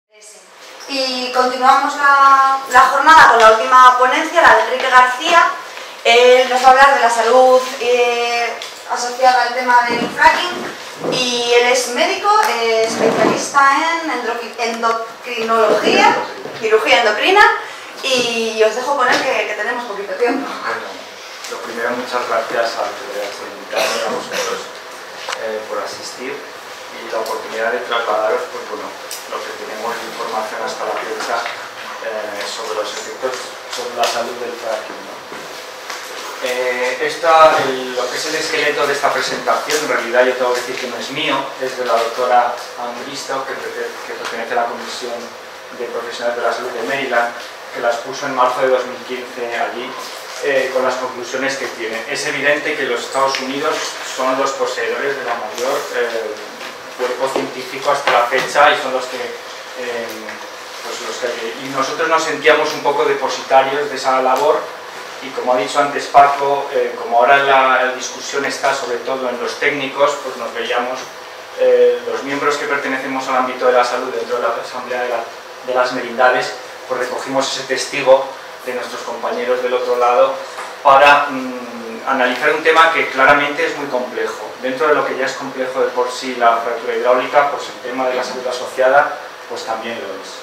Y continuamos la jornada con la última ponencia, la de Enrique García. Él nos va a hablar de la salud asociada al tema del fracking, y él es médico, especialista en endocrinología, cirugía endocrina, y os dejo poner que tenemos poquito tiempo. Bueno, lo primero, muchas gracias a por invitarme a vosotros por asistir y la oportunidad de trasladaros, pues bueno, lo que tenemos de información hasta la fecha sobre los efectos sobre la salud del fracking, ¿no? Lo que es el esqueleto de esta presentación, en realidad yo tengo que decir que no es mío, es de la doctora Ann Bristow, que pertenece a la Comisión de Profesionales de la Salud de Maryland, que las puso en marzo de 2015 allí, con las conclusiones que tienen. Es evidente que los Estados Unidos son los poseedores de la mayor cuerpo científico hasta la fecha, y son los que y nosotros nos sentíamos un poco depositarios de esa labor. Y como ha dicho antes Paco, como ahora la discusión está sobre todo en los técnicos, pues nos veíamos los miembros que pertenecemos al ámbito de la salud dentro de la Asamblea de las Merindades, pues recogimos ese testigo de nuestros compañeros del otro lado para analizar un tema que claramente es muy complejo. Dentro de lo que ya es complejo de por sí la fractura hidráulica, pues el tema de la salud asociada pues también lo es.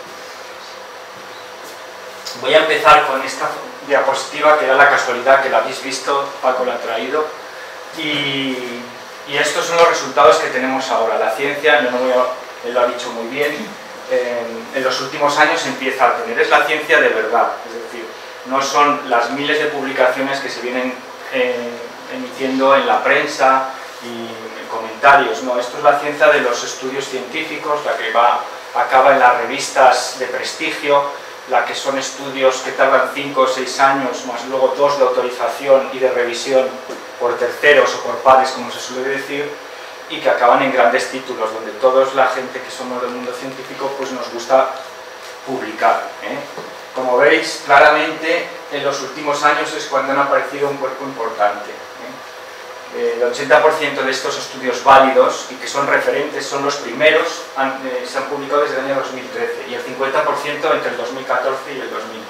Voy a empezar con esta diapositiva, que da la casualidad que la habéis visto, Paco la ha traído, y estos son los resultados que tenemos ahora. La ciencia, él lo ha dicho muy bien, en los últimos años empieza a tener, es la ciencia de verdad, es decir, no son las miles de publicaciones que se vienen emitiendo en la prensa y en comentarios, no, esto es la ciencia de los estudios científicos, la que acaba en las revistas de prestigio, la que son estudios que tardan 5 o 6 años, más luego 2 de autorización y de revisión por terceros o por pares, como se suele decir, y que acaban en grandes títulos, donde todos la gente que somos del mundo científico pues nos gusta publicar, ¿eh? Como veis, claramente en los últimos años es cuando han aparecido un cuerpo importante, ¿eh? El 80% de estos estudios válidos y que son referentes, son los primeros, se han publicado desde el año 2013, y el 50% entre el 2014 y el 2015.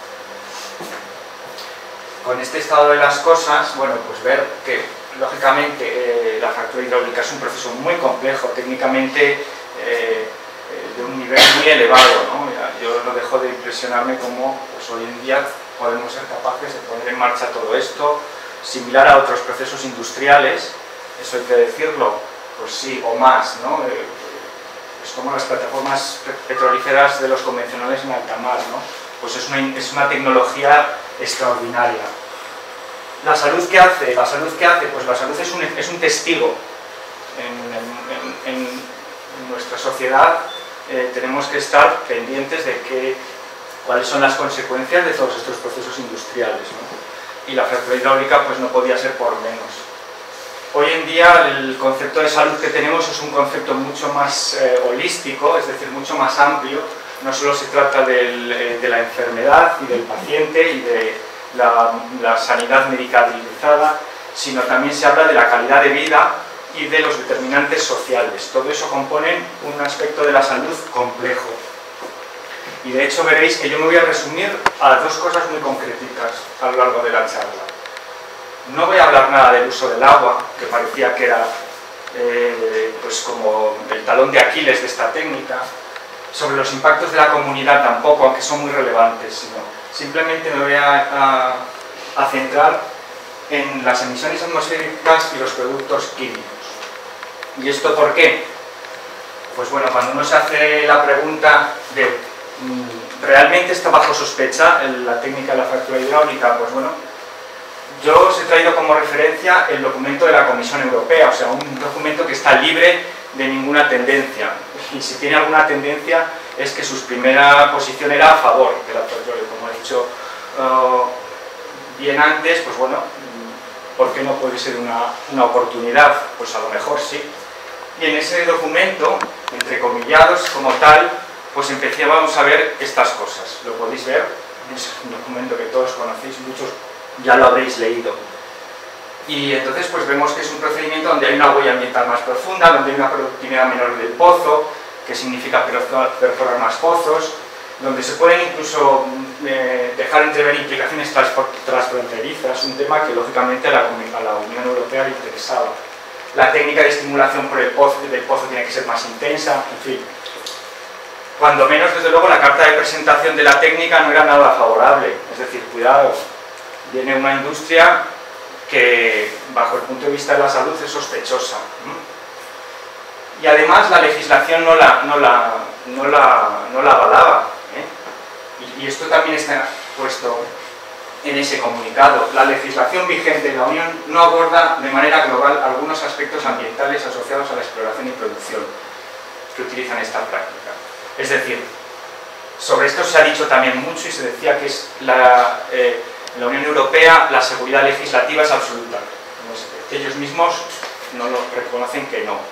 Con este estado de las cosas, bueno, pues ver que lógicamente la fractura hidráulica es un proceso muy complejo, técnicamente de un nivel muy elevado, ¿no? Yo no dejo de impresionarme cómo pues, hoy en día podemos ser capaces de poner en marcha todo esto, similar a otros procesos industriales, eso hay que decirlo, pues sí, o más, ¿no? Es como las plataformas petrolíferas de los convencionales en alta mar, ¿no? Pues es una tecnología extraordinaria. ¿La salud qué hace? La salud qué hace? Pues la salud es un testigo. En nuestra sociedad tenemos que estar pendientes de cuáles son las consecuencias de todos estos procesos industriales, ¿no? Y la fractura hidráulica pues no podía ser por menos. Hoy en día el concepto de salud que tenemos es un concepto mucho más holístico, es decir, mucho más amplio. No solo se trata de la enfermedad y del paciente y de la sanidad medicalizada, sino también se habla de la calidad de vida y de los determinantes sociales. Todo eso compone un aspecto de la salud complejo. Y de hecho veréis que yo me voy a resumir a 2 cosas muy concretas a lo largo de la charla. No voy a hablar nada del uso del agua, que parecía que era pues como el talón de Aquiles de esta técnica. Sobre los impactos de la comunidad tampoco, aunque son muy relevantes, sino simplemente me voy a centrar en las emisiones atmosféricas y los productos químicos. ¿Y esto por qué? Pues bueno, cuando uno se hace la pregunta de ¿realmente está bajo sospecha la técnica de la fractura hidráulica? Pues bueno, yo os he traído como referencia el documento de la Comisión Europea, o sea, un documento que está libre de ninguna tendencia, y si tiene alguna tendencia es que su primera posición era a favor de la fractura, como he dicho bien antes, pues bueno, ¿por qué no puede ser una oportunidad? Pues a lo mejor sí. Y en ese documento, entrecomillados como tal, pues empezábamos a ver estas cosas. Lo podéis ver, es un documento que todos conocéis, muchos ya lo habréis leído. Y entonces pues vemos que es un procedimiento donde hay una huella ambiental más profunda, donde hay una productividad menor del pozo, que significa perforar más pozos, donde se pueden incluso dejar entrever implicaciones transfronterizas, un tema que lógicamente a la Unión Europea le interesaba. La técnica de estimulación por el pozo tiene que ser más intensa, en fin. Cuando menos, desde luego, la carta de presentación de la técnica no era nada favorable. Es decir, cuidado, viene una industria que, bajo el punto de vista de la salud, es sospechosa. Y además la legislación no la avalaba. Y esto también está puesto en ese comunicado. La legislación vigente en la Unión no aborda de manera global algunos aspectos ambientales asociados a la exploración y producción que utilizan esta práctica. Es decir, sobre esto se ha dicho también mucho y se decía que en la Unión Europea la seguridad legislativa es absoluta. Ellos mismos no lo reconocen que no.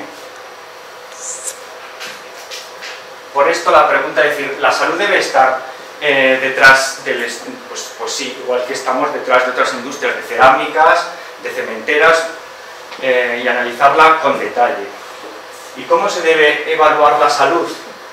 Por esto la pregunta es decir, ¿la salud debe estar detrás del... Pues sí, igual que estamos detrás de otras industrias de cerámicas, de cementeras, y analizarla con detalle. ¿Y cómo se debe evaluar la salud?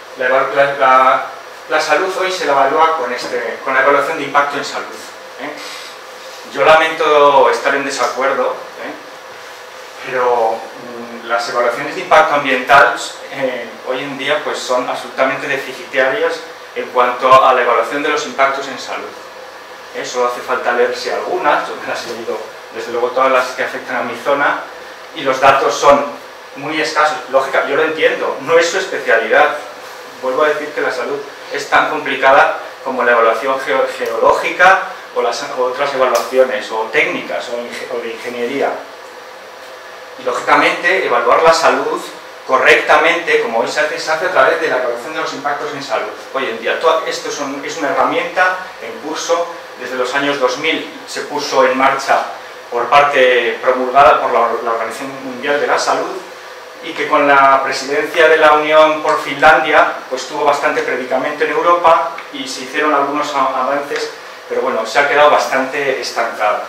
La salud hoy se la evalúa con la evaluación de impacto en salud. Yo lamento estar en desacuerdo, pero las evaluaciones de impacto ambiental hoy en día pues son absolutamente deficitarias en cuanto a la evaluación de los impactos en salud. Solo hace falta leerse algunas, yo me las he leído desde luego todas las que afectan a mi zona, y los datos son muy escasos. Lógica, yo lo entiendo, no es su especialidad. Vuelvo a decir que la salud es tan complicada como la evaluación geológica o otras evaluaciones, o técnicas, o de ingeniería. Y lógicamente, evaluar la salud correctamente, como hoy se hace a través de la evaluación de los impactos en salud. Hoy en día, esto es una herramienta en curso. Desde los años 2000 se puso en marcha promulgada por la Organización Mundial de la Salud, y que con la presidencia de la Unión por Finlandia pues tuvo bastante predicamento en Europa y se hicieron algunos avances, pero bueno, se ha quedado bastante estancada.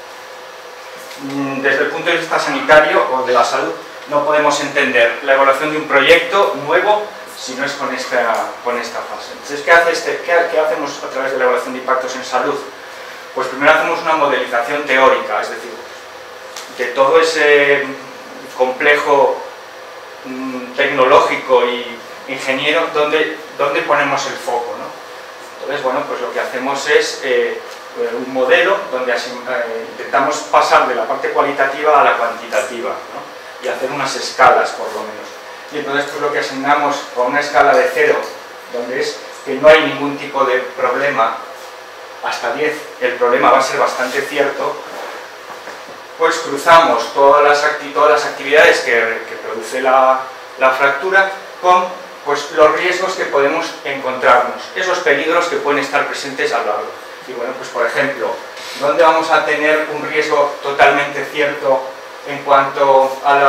Desde el punto de vista sanitario o de la salud, no podemos entender la evaluación de un proyecto nuevo si no es con esta fase. Entonces, ¿qué hacemos a través de la evaluación de impactos en salud? Pues primero hacemos una modelización teórica, es decir, de todo ese complejo tecnológico y ingeniero, ¿dónde ponemos el foco, ¿no? Entonces, bueno, pues lo que hacemos es un modelo donde intentamos pasar de la parte cualitativa a la cuantitativa, ¿no? Y hacer unas escalas, por lo menos. Y entonces, pues lo que asignamos con una escala de 0, donde es que no hay ningún tipo de problema, hasta 10 el problema va a ser bastante cierto, pues cruzamos todas las actividades que produce la fractura con pues, los riesgos que podemos encontrarnos, esos peligros que pueden estar presentes al lado. Y bueno, pues por ejemplo, ¿dónde vamos a tener un riesgo totalmente cierto en cuanto a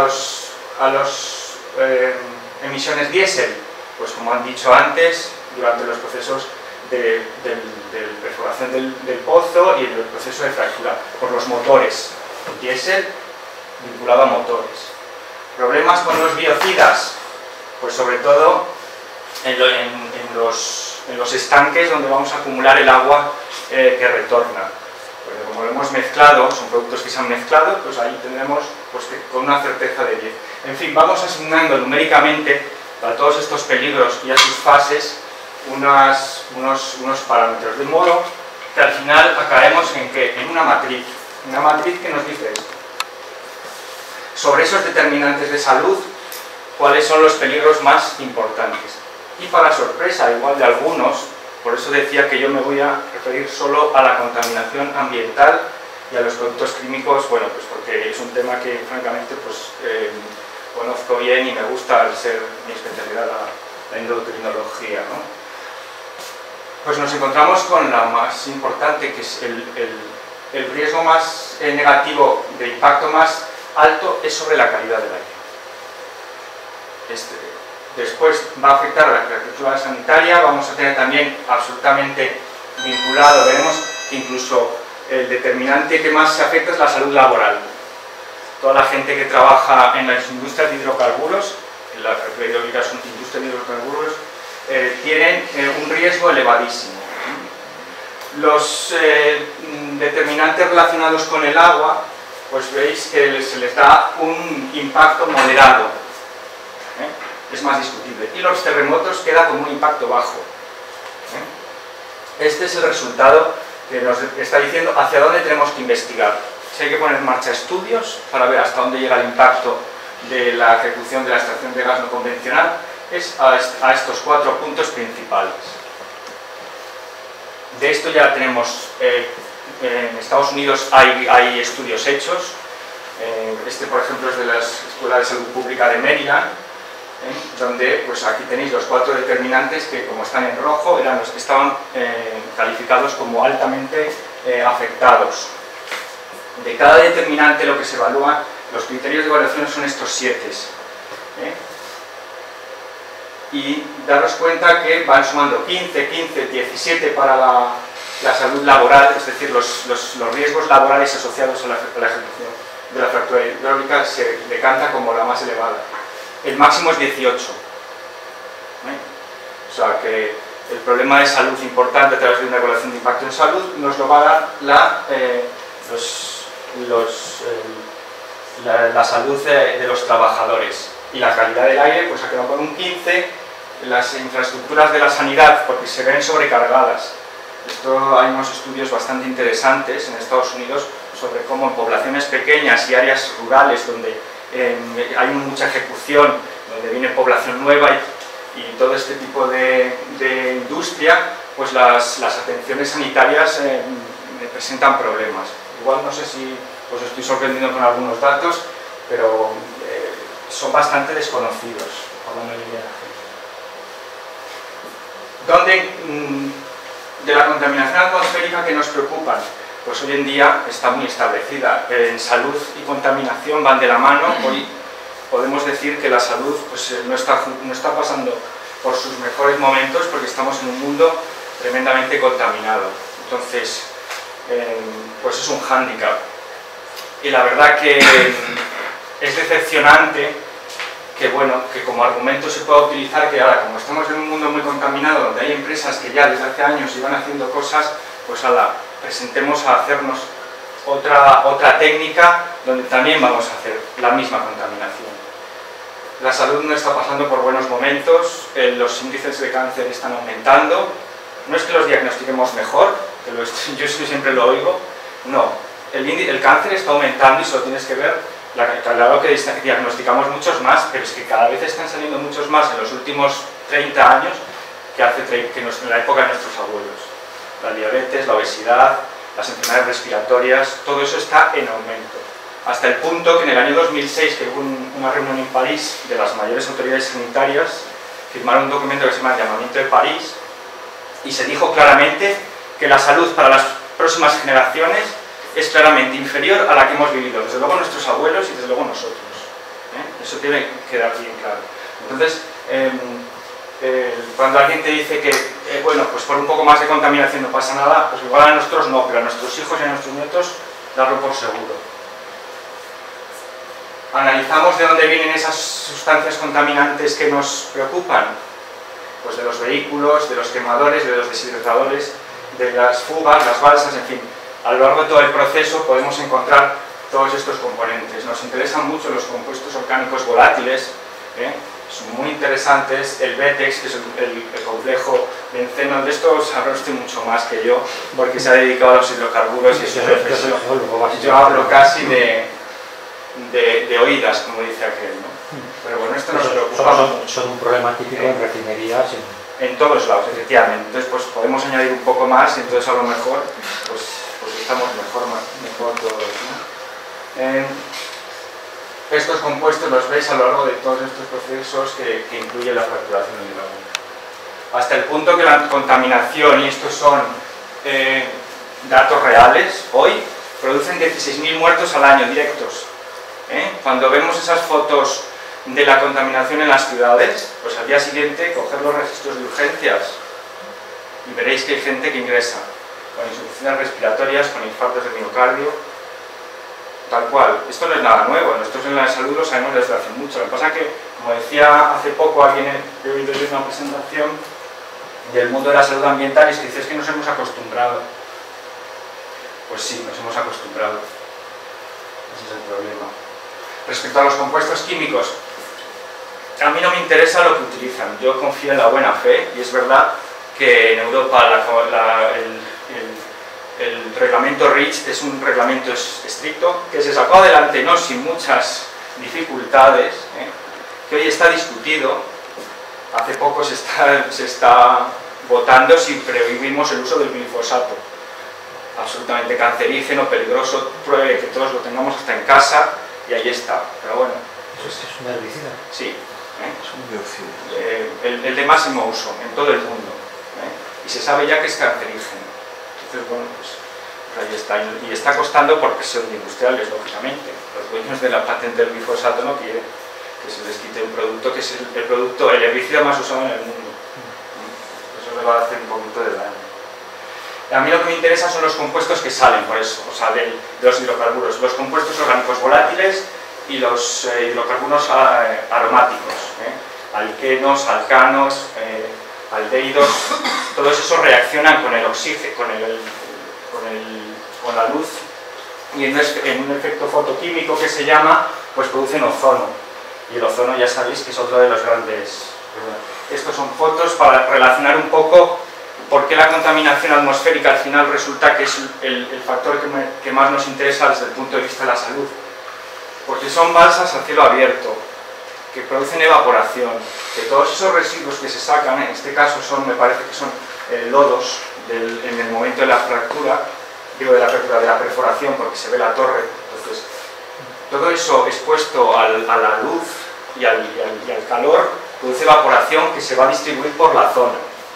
las emisiones diésel? Pues como han dicho antes, durante los procesos de perforación del pozo y el proceso de fractura, por los motores. Diésel vinculado a motores. ¿Problemas con los biocidas? Pues sobre todo en los estanques donde vamos a acumular el agua que retorna. Porque como lo hemos mezclado, son productos que se han mezclado, pues ahí tendremos pues, con una certeza de 10. En fin, vamos asignando numéricamente a todos estos peligros y a sus fases unos parámetros, de modo que al final acabaremos en una matriz que nos dice esto. Sobre esos determinantes de salud, ¿cuáles son los peligros más importantes? Y para sorpresa, igual de algunos, por eso decía que yo me voy a referir solo a la contaminación ambiental y a los productos químicos, bueno, pues porque es un tema que francamente pues, conozco bien y me gusta al ser mi especialidad la endocrinología, ¿no? Pues nos encontramos con la más importante, que es el riesgo más negativo, de impacto más alto, es sobre la calidad del aire. Después va a afectar a la infraestructura sanitaria, vamos a tener también absolutamente vinculado, veremos que incluso el determinante que más se afecta es la salud laboral. Toda la gente que trabaja en las industrias de hidrocarburos, la fractura hidráulica es una industria de hidrocarburos, tienen un riesgo elevadísimo. Los determinantes relacionados con el agua, pues veis que se les da un impacto moderado, es más discutible, y los terremotos queda con un impacto bajo. Este es el resultado que nos está diciendo hacia dónde tenemos que investigar. Si hay que poner en marcha estudios para ver hasta dónde llega el impacto de la ejecución de la extracción de gas no convencional, es a estos 4 puntos principales. De esto ya tenemos, en Estados Unidos hay estudios hechos. Este, por ejemplo, es de la Escuela de Salud Pública de Maryland, donde pues aquí tenéis los 4 determinantes que, como están en rojo, eran los que estaban calificados como altamente afectados. De cada determinante lo que se evalúa, los criterios de evaluación son estos 7. Y daros cuenta que van sumando 15, 15, 17 para la salud laboral, es decir, los riesgos laborales asociados a la ejecución de la fractura hidráulica se decanta como la más elevada. El máximo es 18. O sea que el problema de salud importante a través de una evaluación de impacto en salud nos lo va a dar la salud de los trabajadores. Y la calidad del aire pues ha quedado con un 15. Las infraestructuras de la sanidad, porque se ven sobrecargadas. Esto hay unos estudios bastante interesantes en Estados Unidos sobre cómo en poblaciones pequeñas y áreas rurales donde hay mucha ejecución, donde viene población nueva y todo este tipo de industria, pues las atenciones sanitarias presentan problemas. Igual no sé si os estoy sorprendiendo con algunos datos, pero son bastante desconocidos por la mayoría de la gente. De la contaminación atmosférica que nos preocupan, pues hoy en día está muy establecida. En salud y contaminación van de la mano. Hoy podemos decir que la salud pues, no está pasando por sus mejores momentos porque estamos en un mundo tremendamente contaminado. Entonces, pues es un hándicap. Y la verdad que es decepcionante que, bueno, que como argumento se pueda utilizar que ahora, como estamos en un mundo muy contaminado, donde hay empresas que ya desde hace años iban haciendo cosas, pues presentemos a hacernos otra técnica donde también vamos a hacer la misma contaminación. La salud no está pasando por buenos momentos, los índices de cáncer están aumentando. No es que los diagnostiquemos mejor, que yo siempre lo oigo, no. El cáncer está aumentando y solo tienes que ver. Claro que diagnosticamos muchos más, pero es que cada vez están saliendo muchos más en los últimos 30 años que en la época de nuestros abuelos. La diabetes, la obesidad, las enfermedades respiratorias, todo eso está en aumento. Hasta el punto que en el año 2006, que hubo una reunión en París de las mayores autoridades sanitarias, firmaron un documento que se llama el Llamamiento de París, y se dijo claramente que la salud para las próximas generaciones es claramente inferior a la que hemos vivido, desde luego nuestros abuelos y desde luego nosotros. Eso tiene que quedar bien claro. Entonces, cuando alguien te dice que, bueno, pues por un poco más de contaminación no pasa nada, pues igual a nosotros no, pero a nuestros hijos y a nuestros nietos, darlo por seguro. Analizamos de dónde vienen esas sustancias contaminantes que nos preocupan. Pues de los vehículos, de los quemadores, de los deshidratadores, de las fugas, las balsas, en fin. A lo largo de todo el proceso podemos encontrar todos estos componentes. Nos interesan mucho los compuestos orgánicos volátiles, son muy interesantes. El BETEX, que es el complejo benceno, de esto sabrá usted mucho más que yo, porque se ha dedicado a los hidrocarburos y es su profesión. Yo hablo casi de oídas, como dice aquel, ¿no? Pero bueno, esto nos preocupa. Son un problema típico en refinerías. En todos lados, efectivamente. Entonces, pues podemos añadir un poco más y entonces a lo mejor pues estamos mejor todos, ¿no? Estos compuestos los veis a lo largo de todos estos procesos que incluye la fracturación hidráulica. Hasta el punto que la contaminación, y estos son datos reales, hoy producen 16.000 muertos al año directos. Cuando vemos esas fotos de la contaminación en las ciudades, pues al día siguiente coger los registros de urgencias y veréis que hay gente que ingresa con insuficiencias respiratorias, con infartos de miocardio. tal cual. Esto no es nada nuevo, nosotros en la salud lo sabemos desde hace mucho. Lo que pasa es que, como decía hace poco alguien, he oído yo una presentación del mundo de la salud ambiental, y es que dices que nos hemos acostumbrado. Pues sí, nos hemos acostumbrado. Ese es el problema. Respecto a los compuestos químicos, a mí no me interesa lo que utilizan. Yo confío en la buena fe, y es verdad que en Europa el reglamento REACH es un reglamento estricto que se sacó adelante no sin muchas dificultades, que hoy está discutido. Hace poco se está votando si prohibimos el uso del glifosato, absolutamente cancerígeno, peligroso, pruebe que todos lo tengamos hasta en casa, y ahí está. Pero bueno, ¿Eso es un herbicida? sí, Es un biocida. el de máximo uso en todo el mundo, y se sabe ya que es cancerígeno. Entonces, bueno, pues ahí está. Y está costando por presión de industriales, lógicamente. Los dueños de la patente del glifosato no quieren que se les quite un producto que es el herbicida más usado en el mundo. Eso le va a hacer un poquito de daño. A mí lo que me interesa son los compuestos que salen por eso, o sea, de los hidrocarburos, los compuestos orgánicos volátiles y los hidrocarburos aromáticos, alquenos, alcanos, aldehídos. Todos esos reaccionan con el oxígeno, con la luz, y en un efecto fotoquímico que se llama, pues producen ozono, y el ozono ya sabéis que es otro de los grandes. Estos son fotos para relacionar un poco por qué la contaminación atmosférica al final resulta que es el factor que más nos interesa desde el punto de vista de la salud, porque son balsas a cielo abierto que producen evaporación, que todos esos residuos que se sacan, en este caso me parece que son lodos en el momento de la fractura, de la perforación, porque se ve la torre. Entonces, todo eso expuesto a la luz y al calor produce evaporación que se va a distribuir por la zona.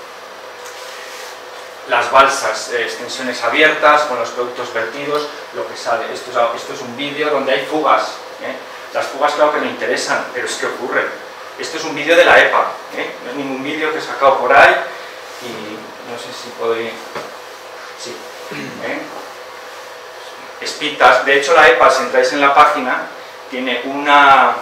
Las balsas, extensiones abiertas con los productos vertidos, lo que sale. Esto es un vídeo donde hay fugas. Las fugas, claro que me interesan, pero es que ocurren. Esto es un vídeo de la EPA, no es ningún vídeo que he sacado por ahí, y no sé si podría... Sí. Espitas. De hecho, la EPA, si entráis en la página, tiene una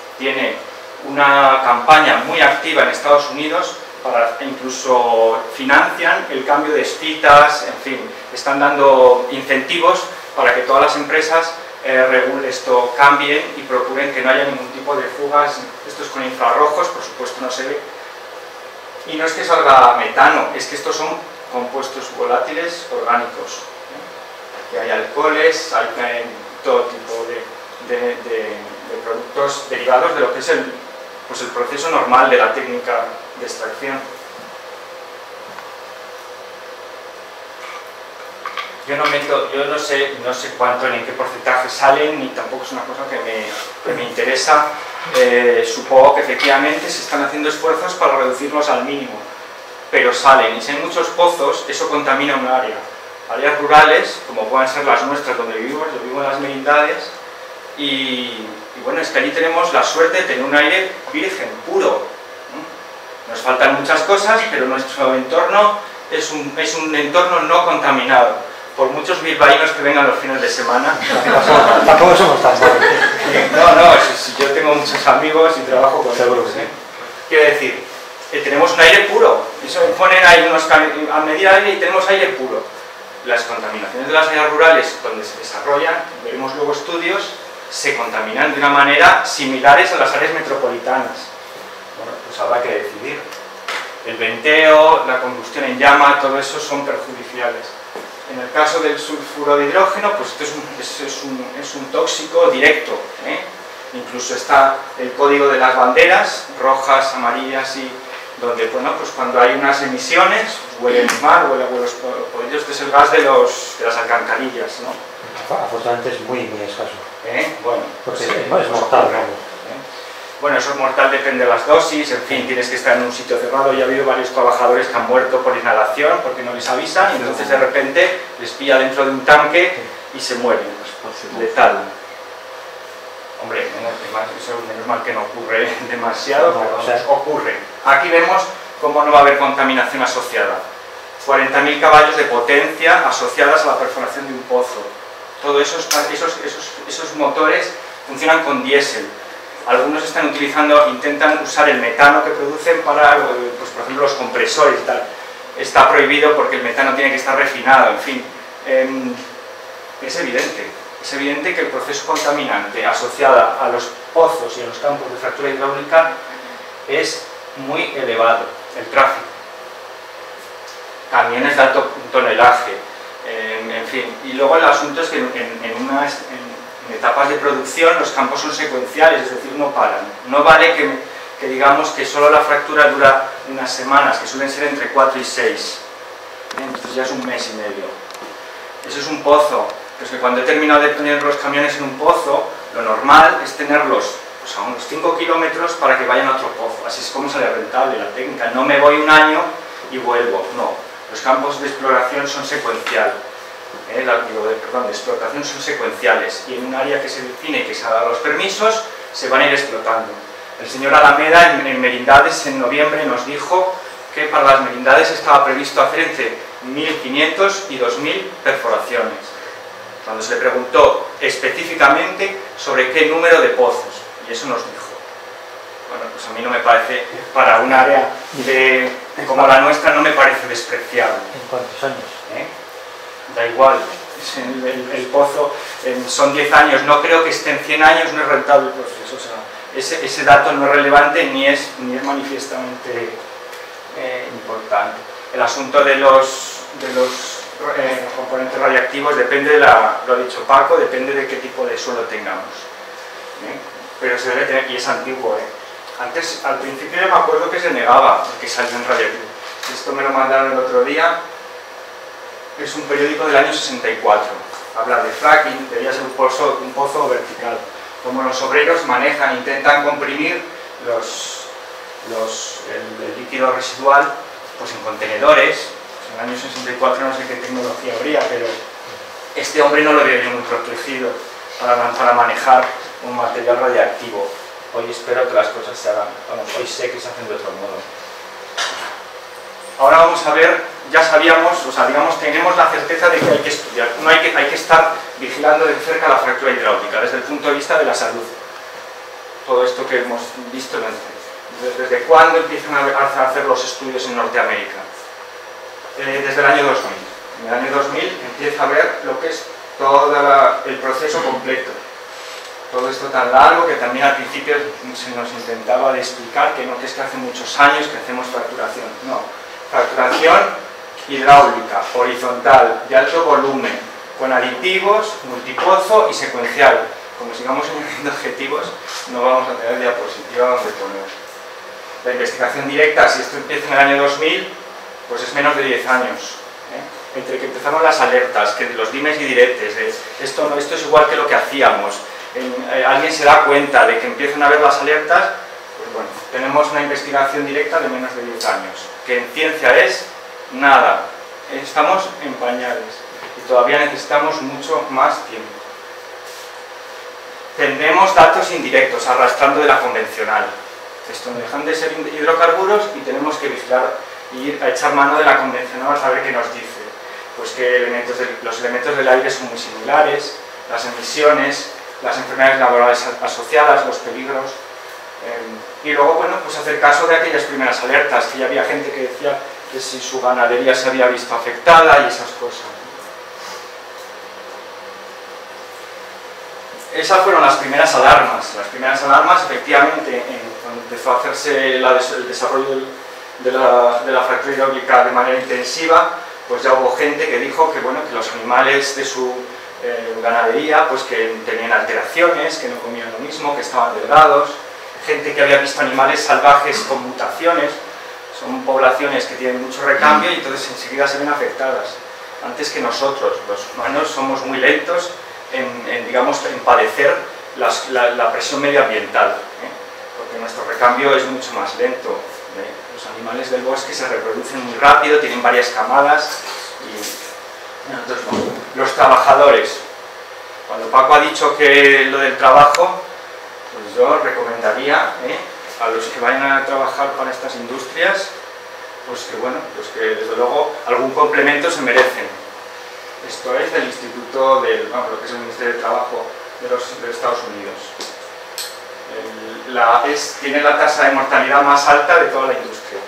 campaña muy activa en Estados Unidos, incluso financian el cambio de espitas, en fin, están dando incentivos para que todas las empresas cambien y procuren que no haya ningún tipo de fugas. Esto es con infrarrojos, por supuesto no se ve, y no es que salga metano, es que estos son compuestos volátiles orgánicos. Aquí hay alcoholes, hay todo tipo de productos derivados de lo que es el proceso normal de la técnica de extracción. Yo no sé cuánto ni en qué porcentaje salen, ni tampoco es una cosa que me interesa. Supongo que efectivamente se están haciendo esfuerzos para reducirlos al mínimo, pero salen, y si hay muchos pozos, eso contamina un área. Áreas rurales, como puedan ser las nuestras donde vivimos, yo vivo en las merindades, y bueno, es que allí tenemos la suerte de tener un aire virgen, puro. Nos faltan muchas cosas, pero nuestro entorno es un entorno no contaminado. Por muchos bilbaínos que vengan los fines de semana. Tampoco somos tan buenos. No, si yo tengo muchos amigos y trabajo con ellos. Quiero decir, tenemos un aire puro. Eso ponen ahí a medir aire y tenemos aire puro. Las contaminaciones de las áreas rurales donde se desarrollan, veremos luego estudios, se contaminan de una manera similares a las áreas metropolitanas. Bueno, pues habrá que decidir. El venteo, la combustión en llama, todo eso son perjudiciales. En el caso del sulfuro de hidrógeno, pues esto es un tóxico directo. Incluso está el código de las banderas, rojas, amarillas, y donde, bueno, pues cuando hay unas emisiones, huele el mar, huele a huevos podridos. Este es el gas de las alcantarillas, ¿no? Afortunadamente es muy escaso. Bueno, porque pues, es mortal. Bueno, eso es mortal, depende de las dosis, en fin, tienes que estar en un sitio cerrado. Ya ha habido varios trabajadores que han muerto por inhalación porque no les avisan, y entonces de repente les pilla dentro de un tanque y se mueren. Letal. Hombre, menos mal que no ocurre demasiado, pero ocurre. Aquí vemos cómo no va a haber contaminación asociada. 40.000 caballos de potencia asociadas a la perforación de un pozo. Todos esos motores funcionan con diésel. Algunos intentan usar el metano que producen para, pues, por ejemplo, los compresores y tal. Está prohibido porque el metano tiene que estar refinado, en fin. Es evidente que el proceso contaminante asociado a los pozos y a los campos de fractura hidráulica es muy elevado, el tráfico. También es de alto tonelaje, en fin. Y luego el asunto es que en etapas de producción los campos son secuenciales, es decir, no paran. No vale que digamos que solo la fractura dura unas semanas, que suelen ser entre 4 y 6. Entonces ya es un mes y medio. Eso es un pozo. Pues que cuando he terminado de poner los camiones en un pozo, lo normal es tenerlos pues, a unos 5 kilómetros para que vayan a otro pozo. Así es como sale rentable la técnica. No me voy un año y vuelvo. No. Los campos de exploración son secuenciales. De explotación son secuenciales. Y en un área que se define y que se ha dado los permisos, se van a ir explotando. El señor Alameda en Merindades en noviembre nos dijo que para las Merindades estaba previsto hacer entre 1.500 y 2.000 perforaciones. Cuando se le preguntó específicamente sobre qué número de pozos, y eso nos dijo. Bueno, pues a mí no me parece, para un área como la nuestra, no me parece despreciable. ¿En cuántos años? Da igual, el pozo son 10 años, no creo que esté en 100 años, no es rentable el proceso, o sea, ese dato no es relevante ni es manifiestamente importante. El asunto de los componentes radiactivos depende lo ha dicho Paco, depende de qué tipo de suelo tengamos. Pero se debe tener, y es antiguo. Antes, al principio yo me acuerdo que se negaba que saliera en radiactivo. Esto me lo mandaron el otro día. Es un periódico del año 64. Habla de fracking, debía ser un pozo vertical. Como los obreros intentan comprimir el líquido residual pues en contenedores. En el año 64 no sé qué tecnología habría, pero este hombre no lo veía muy protegido para manejar un material radiactivo. Hoy espero que las cosas se hagan, hoy sé que se hacen de otro modo. Ahora vamos a ver, ya sabíamos, o sea, digamos, tenemos la certeza de que hay que estudiar, hay que estar vigilando de cerca la fractura hidráulica desde el punto de vista de la salud. Todo esto que hemos visto ¿desde cuándo empiezan a hacer los estudios en Norteamérica? Desde el año 2000. En el año 2000 empieza a ver lo que es todo el proceso completo. Todo esto tan largo que también al principio se nos intentaba de explicar que no, que es que hace muchos años que hacemos fracturación. No, fracturación hidráulica, horizontal, de alto volumen, con aditivos, multipozo y secuencial. Como sigamos añadiendo adjetivos, no vamos a tener diapositiva donde poner. La investigación directa, si esto empieza en el año 2000, pues es menos de 10 años. Entre que empezaron las alertas, que los dimes y diretes, de esto es igual que lo que hacíamos, alguien se da cuenta de que empiezan a ver las alertas, pues bueno, tenemos una investigación directa de menos de 10 años, que en ciencia es nada, estamos en pañales y todavía necesitamos mucho más tiempo. Tendremos datos indirectos arrastrando de la convencional. Esto no dejan de ser hidrocarburos y tenemos que vigilar y ir a echar mano de la convencional a saber qué nos dice. Pues que los elementos del aire son muy similares, las emisiones, las enfermedades laborales asociadas, los peligros. Y luego, bueno, pues hacer caso de aquellas primeras alertas, que ya había gente que decía que si su ganadería se había visto afectada y esas cosas. Esas fueron las primeras alarmas. Las primeras alarmas, efectivamente, cuando empezó a hacerse el desarrollo de la fractura hidráulica de manera intensiva, pues ya hubo gente que dijo que, bueno, que los animales de su ganadería pues que tenían alteraciones, que no comían lo mismo, que estaban delgados, gente que había visto animales salvajes con mutaciones, son poblaciones que tienen mucho recambio y entonces enseguida se ven afectadas. Antes que nosotros, los humanos, somos muy lentos digamos, en padecer la presión medioambiental, porque nuestro recambio es mucho más lento. Los animales del bosque se reproducen muy rápido, tienen varias camadas y nosotros no. Los trabajadores. Cuando Paco ha dicho que lo del trabajo, pues yo recomendaría a los que vayan a trabajar para estas industrias, pues que bueno, pues que desde luego algún complemento se merecen. Esto es del Instituto del, bueno, lo que es el Ministerio de Trabajo de Estados Unidos. Tiene la tasa de mortalidad más alta de toda la industria.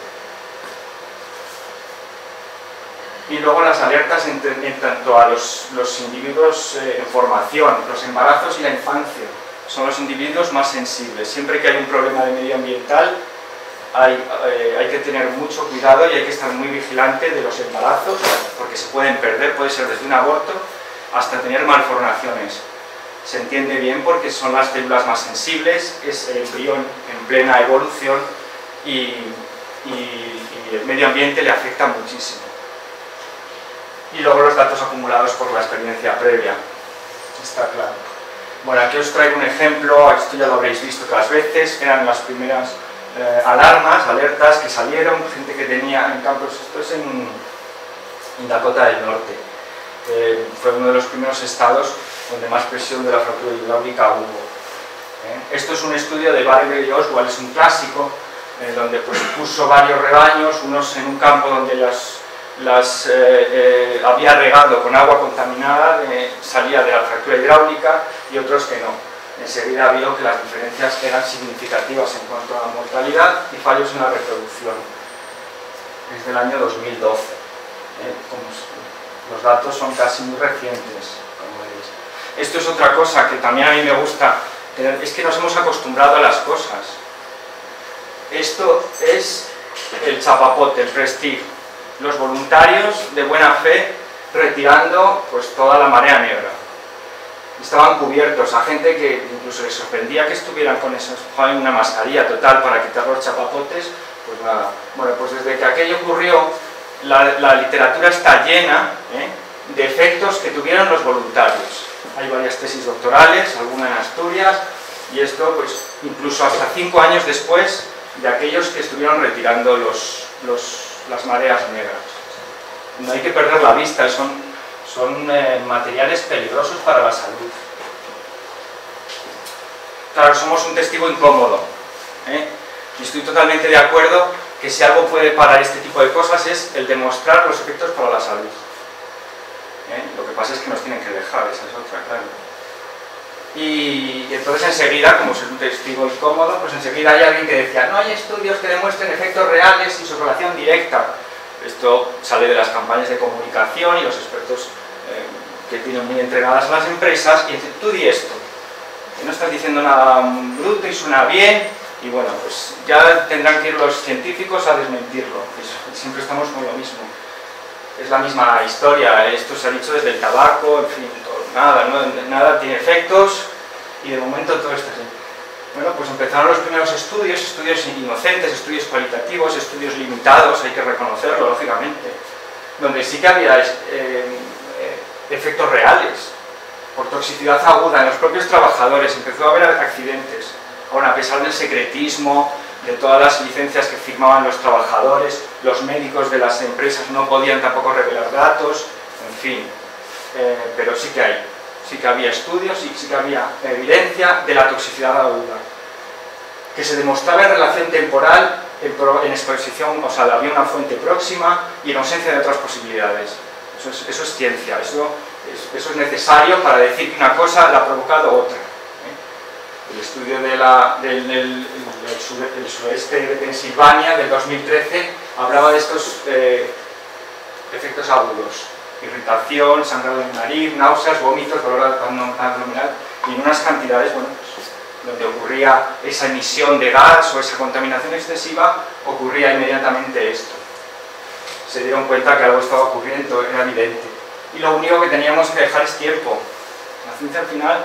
Y luego las alertas en tanto a los individuos en formación, los embarazos y la infancia. Son los individuos más sensibles. Siempre que hay un problema de medioambiental, hay que tener mucho cuidado y hay que estar muy vigilante de los embarazos, porque se pueden perder, puede ser desde un aborto hasta tener malformaciones. Se entiende bien porque son las células más sensibles, es el embrión en plena evolución y el medio ambiente le afecta muchísimo. Y luego los datos acumulados por la experiencia previa, está claro. Bueno, aquí os traigo un ejemplo, esto ya lo habréis visto otras veces, eran las primeras alertas que salieron, gente que tenía en campos, esto es en Dakota del Norte, fue uno de los primeros estados donde más presión de la fractura hidráulica hubo. Esto es un estudio de Barber y Oswald, es un clásico, donde pues, puso varios rebaños, unos en un campo donde había regado con agua contaminada, salía de la fractura hidráulica, y otros que no. Enseguida vio que las diferencias eran significativas en cuanto a la mortalidad y fallos en la reproducción. Es del año 2012. Los datos son casi muy recientes, como veis. Esto es otra cosa que también a mí me gusta tener, es que nos hemos acostumbrado a las cosas. Esto es el chapapote, el Prestige. Los voluntarios de buena fe retirando pues, toda la marea negra. Estaban cubiertos, a gente que incluso les sorprendía que estuvieran con una mascarilla total para quitar los chapapotes, pues nada. Bueno, pues desde que aquello ocurrió, la literatura está llena de efectos que tuvieron los voluntarios. Hay varias tesis doctorales, alguna en Asturias, y esto pues incluso hasta 5 años después de aquellos que estuvieron retirando las mareas negras. No hay que perder la vista, son materiales peligrosos para la salud. Claro, somos un testigo incómodo, y estoy totalmente de acuerdo que si algo puede parar este tipo de cosas es el demostrar los efectos para la salud. Lo que pasa es que nos tienen que dejar, esa es otra, claro. Y entonces enseguida, como es un testigo incómodo, pues enseguida hay alguien que decía no hay estudios que demuestren efectos reales y su relación directa. Esto sale de las campañas de comunicación y los expertos que tienen muy entrenadas a las empresas y dicen, tú di esto, que no estás diciendo nada bruto y suena bien, y bueno, pues ya tendrán que ir los científicos a desmentirlo. Siempre estamos con lo mismo. Es la misma historia, esto se ha dicho desde el tabaco, en fin, todo, nada tiene efectos y de momento todo está así. Bueno, pues empezaron los primeros estudios inocentes, estudios cualitativos, estudios limitados, hay que reconocerlo, lógicamente, donde sí que había efectos reales, por toxicidad aguda en los propios trabajadores, empezó a haber accidentes. Ahora, a pesar del secretismo, de todas las licencias que firmaban los trabajadores, los médicos de las empresas no podían tampoco revelar datos, en fin, pero sí que había estudios y sí que había evidencia de la toxicidad aguda, que se demostraba en relación temporal, en exposición, o sea, había una fuente próxima y en ausencia de otras posibilidades. Eso es ciencia, eso es necesario para decir que una cosa la ha provocado otra. El estudio del suroeste de Pensilvania del 2013 hablaba de estos efectos agudos: irritación, sangrado en nariz, náuseas, vómitos, dolor abdominal, y en unas cantidades, bueno, pues, donde ocurría esa emisión de gas o esa contaminación excesiva, ocurría inmediatamente esto. Se dieron cuenta que algo estaba ocurriendo, era evidente. Y lo único que teníamos que dejar es tiempo. La ciencia al final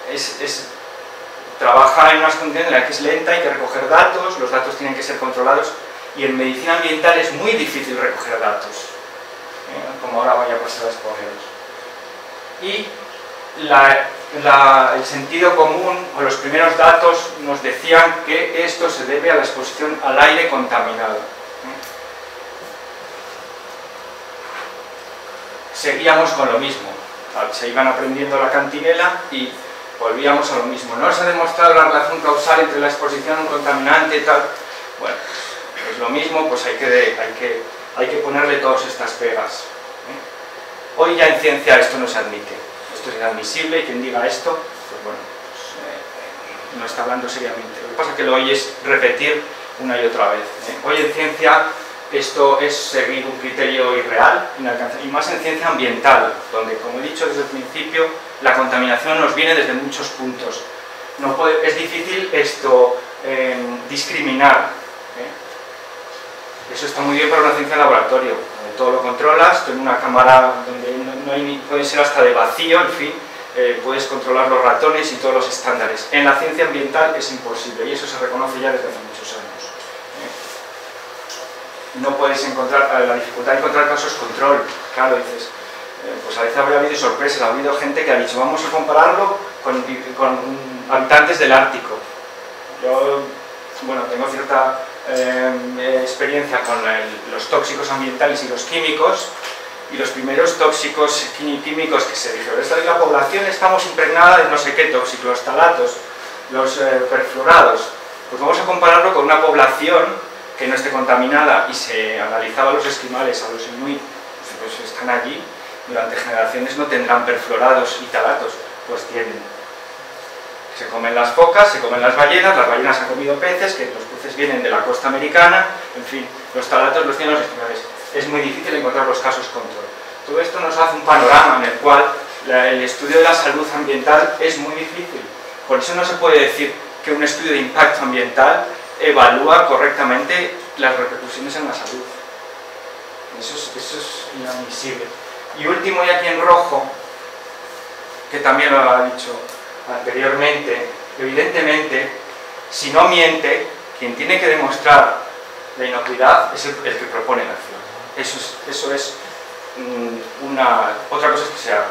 trabaja en unas condiciones en las que es lenta, hay que recoger datos, los datos tienen que ser controlados, y en medicina ambiental es muy difícil recoger datos, como ahora voy a pasar a exponeros. Y el sentido común o los primeros datos nos decían que esto se debe a la exposición al aire contaminado. Seguíamos con lo mismo, se iban aprendiendo la cantinela y volvíamos a lo mismo. No se ha demostrado la relación causal entre la exposición a un contaminante y tal. Bueno, es lo mismo, pues hay que ponerle todas estas pegas. Hoy ya en ciencia esto no se admite, esto es inadmisible y quien diga esto, pues bueno, no está hablando seriamente. Lo que pasa es que lo oyes repetir una y otra vez. Hoy en ciencia esto es seguir un criterio irreal, inalcanzable, y más en ciencia ambiental, donde, como he dicho desde el principio, la contaminación nos viene desde muchos puntos. Es difícil esto discriminar. Eso está muy bien para una ciencia de laboratorio, donde todo lo controlas, tú en una cámara donde no hay ni, puede ser hasta de vacío, en fin, puedes controlar los ratones y todos los estándares. En la ciencia ambiental es imposible y eso se reconoce ya desde hace muchos años. No puedes encontrar, la dificultad de encontrar casos control, claro, dices, pues a veces habrá habido sorpresas, ha habido gente que ha dicho vamos a compararlo con habitantes del Ártico. Yo, bueno, tengo cierta experiencia con los tóxicos ambientales y los químicos, y los primeros tóxicos químicos que se dijeron, esta es la población, estamos impregnada de no sé qué tóxicos, los talatos, los perfluorados, pues vamos a compararlo con una población que no esté contaminada, y se analizaba a los esquimales, a los inuit, pues están allí, durante generaciones no tendrán perfluorados y talatos, pues tienen. Se comen las focas, se comen las ballenas han comido peces, que los peces vienen de la costa americana, en fin, los talatos los tienen los esquimales. Es muy difícil encontrar los casos control. Todo esto nos hace un panorama en el cual el estudio de la salud ambiental es muy difícil. Por eso no se puede decir que un estudio de impacto ambiental evalúa correctamente las repercusiones en la salud. Eso es inadmisible. Y último, y aquí en rojo, que también lo ha dicho anteriormente, evidentemente, si no miente, quien tiene que demostrar la inocuidad es el que propone la acción. Eso es otra cosa es que se haga.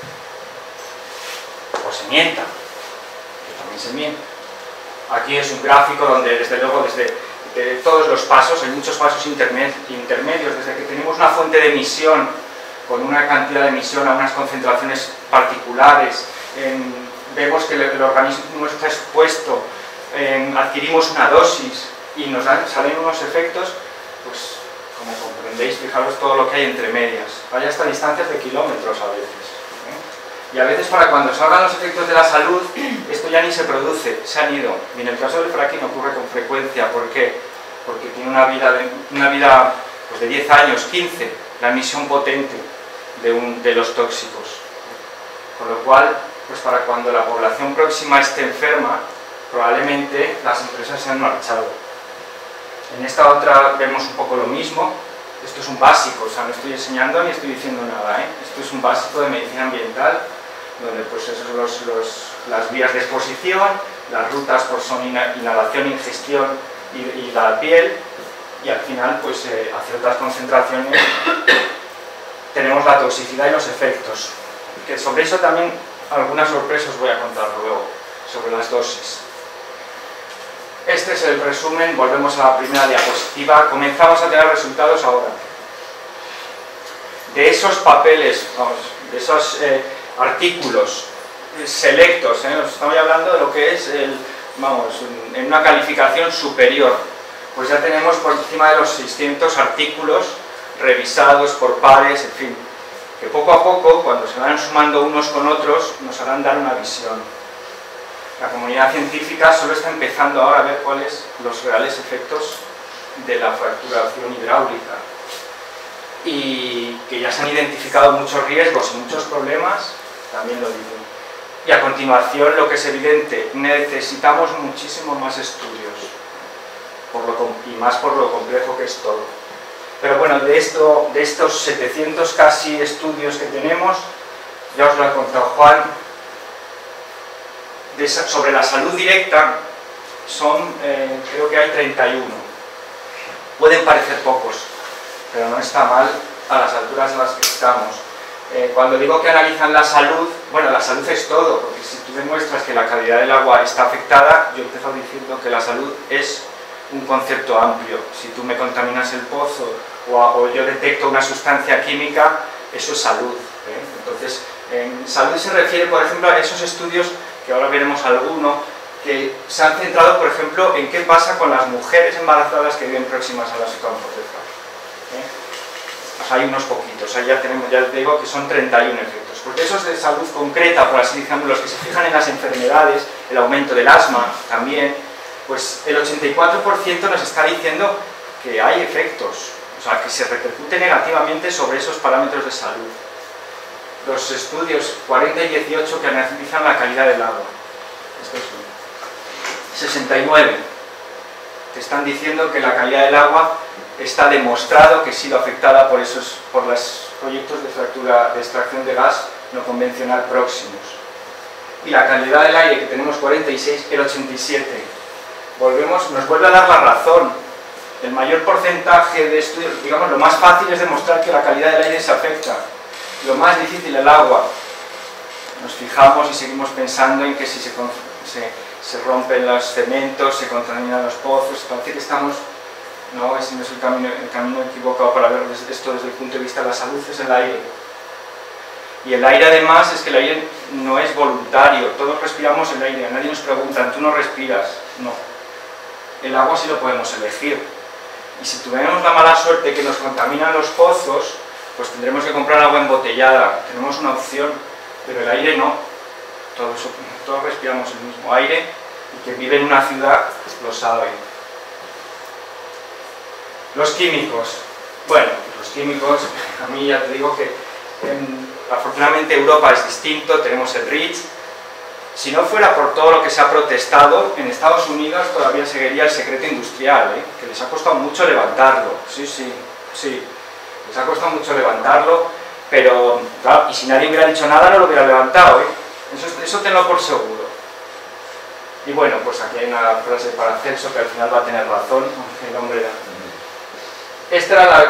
O se mienta, que también se miente. Aquí es un gráfico donde, desde luego, desde todos los pasos, hay muchos pasos intermedios, desde que tenemos una fuente de emisión con una cantidad de emisión a unas concentraciones particulares, vemos que el organismo está expuesto, adquirimos una dosis y nos salen unos efectos, pues como comprendéis, fijaros todo lo que hay entre medias. Hay hasta distancias de kilómetros a veces. Y a veces para cuando salgan los efectos de la salud, esto ya ni se produce, se han ido. Y en el caso del fracking ocurre con frecuencia. ¿Por qué? Porque tiene una vida pues de 10 años, 15, la emisión potente de los tóxicos. Con lo cual, pues para cuando la población próxima esté enferma, probablemente las empresas se han marchado. En esta otra vemos un poco lo mismo. Esto es un básico, o sea, no estoy enseñando ni estoy diciendo nada, Esto es un básico de medicina ambiental, donde pues eso son las vías de exposición, las rutas por son inhalación, ingestión y la piel, y al final pues a ciertas concentraciones tenemos la toxicidad y los efectos. Que sobre eso también algunas sorpresas os voy a contar luego, sobre las dosis. Este es el resumen, volvemos a la primera diapositiva, comenzamos a tener resultados ahora. De esos papeles, vamos, de esos artículos selectos, os estamos hablando de lo que es, en una calificación superior, pues ya tenemos por encima de los 600 artículos revisados por pares, en fin, que poco a poco, cuando se van sumando unos con otros, nos harán dar una visión. La comunidad científica solo está empezando ahora a ver cuáles los reales efectos de la fracturación hidráulica, y que ya se han identificado muchos riesgos y muchos problemas, también lo digo. Y a continuación, lo que es evidente, necesitamos muchísimo más estudios, y más por lo complejo que es todo. Pero bueno, de estos 700 casi estudios que tenemos, ya os lo ha contado Juan, sobre la salud directa creo que hay 31. Pueden parecer pocos, pero no está mal a las alturas en las que estamos. Cuando digo que analizan la salud, bueno, la salud es todo, porque si tú demuestras que la calidad del agua está afectada, yo empiezo diciendo que la salud es un concepto amplio. Si tú me contaminas el pozo o yo detecto una sustancia química, eso es salud. Entonces, salud se refiere, por ejemplo, a esos estudios, que ahora veremos alguno, que se han centrado, por ejemplo, en qué pasa con las mujeres embarazadas que viven próximas a las campos de Far. pues hay unos poquitos, ahí ya tenemos, ya les digo que son 31 efectos. Porque esos de salud concreta, por así decirlo, los que se fijan en las enfermedades, el aumento del asma también, pues el 84% nos está diciendo que hay efectos, o sea, que se repercute negativamente sobre esos parámetros de salud. Los estudios 40 y 18 que analizan la calidad del agua. Estos son 69. Te están diciendo que la calidad del agua está demostrado que ha sido afectada por los proyectos de extracción de gas no convencional próximos. Y la calidad del aire, que tenemos 46, el 87. Nos vuelve a dar la razón. El mayor porcentaje de estudios, digamos, lo más fácil es demostrar que la calidad del aire se afecta. Lo más difícil, el agua. Nos fijamos y seguimos pensando en que si se rompen los cementos, se contaminan los pozos, parece que estamos... No, ese no es el camino equivocado para ver esto desde el punto de vista de la salud, es el aire. Y el aire además es que el aire no es voluntario, todos respiramos el aire, nadie nos pregunta, tú no respiras, no. El agua sí lo podemos elegir. Y si tuviéramos la mala suerte que nos contaminan los pozos, pues tendremos que comprar agua embotellada, tenemos una opción, pero el aire no. Todos respiramos el mismo aire y quien vive en una ciudad lo sabe. Los químicos. Bueno, los químicos, a mí ya te digo que afortunadamente Europa es distinto, tenemos el REACH. Si no fuera por todo lo que se ha protestado, en Estados Unidos todavía seguiría el secreto industrial, que les ha costado mucho levantarlo. Sí, les ha costado mucho levantarlo, pero claro, y si nadie hubiera dicho nada no lo hubiera levantado, eso tenlo por seguro. Y bueno, pues aquí hay una frase de Paracelso que al final va a tener razón, aunque el hombre... Este era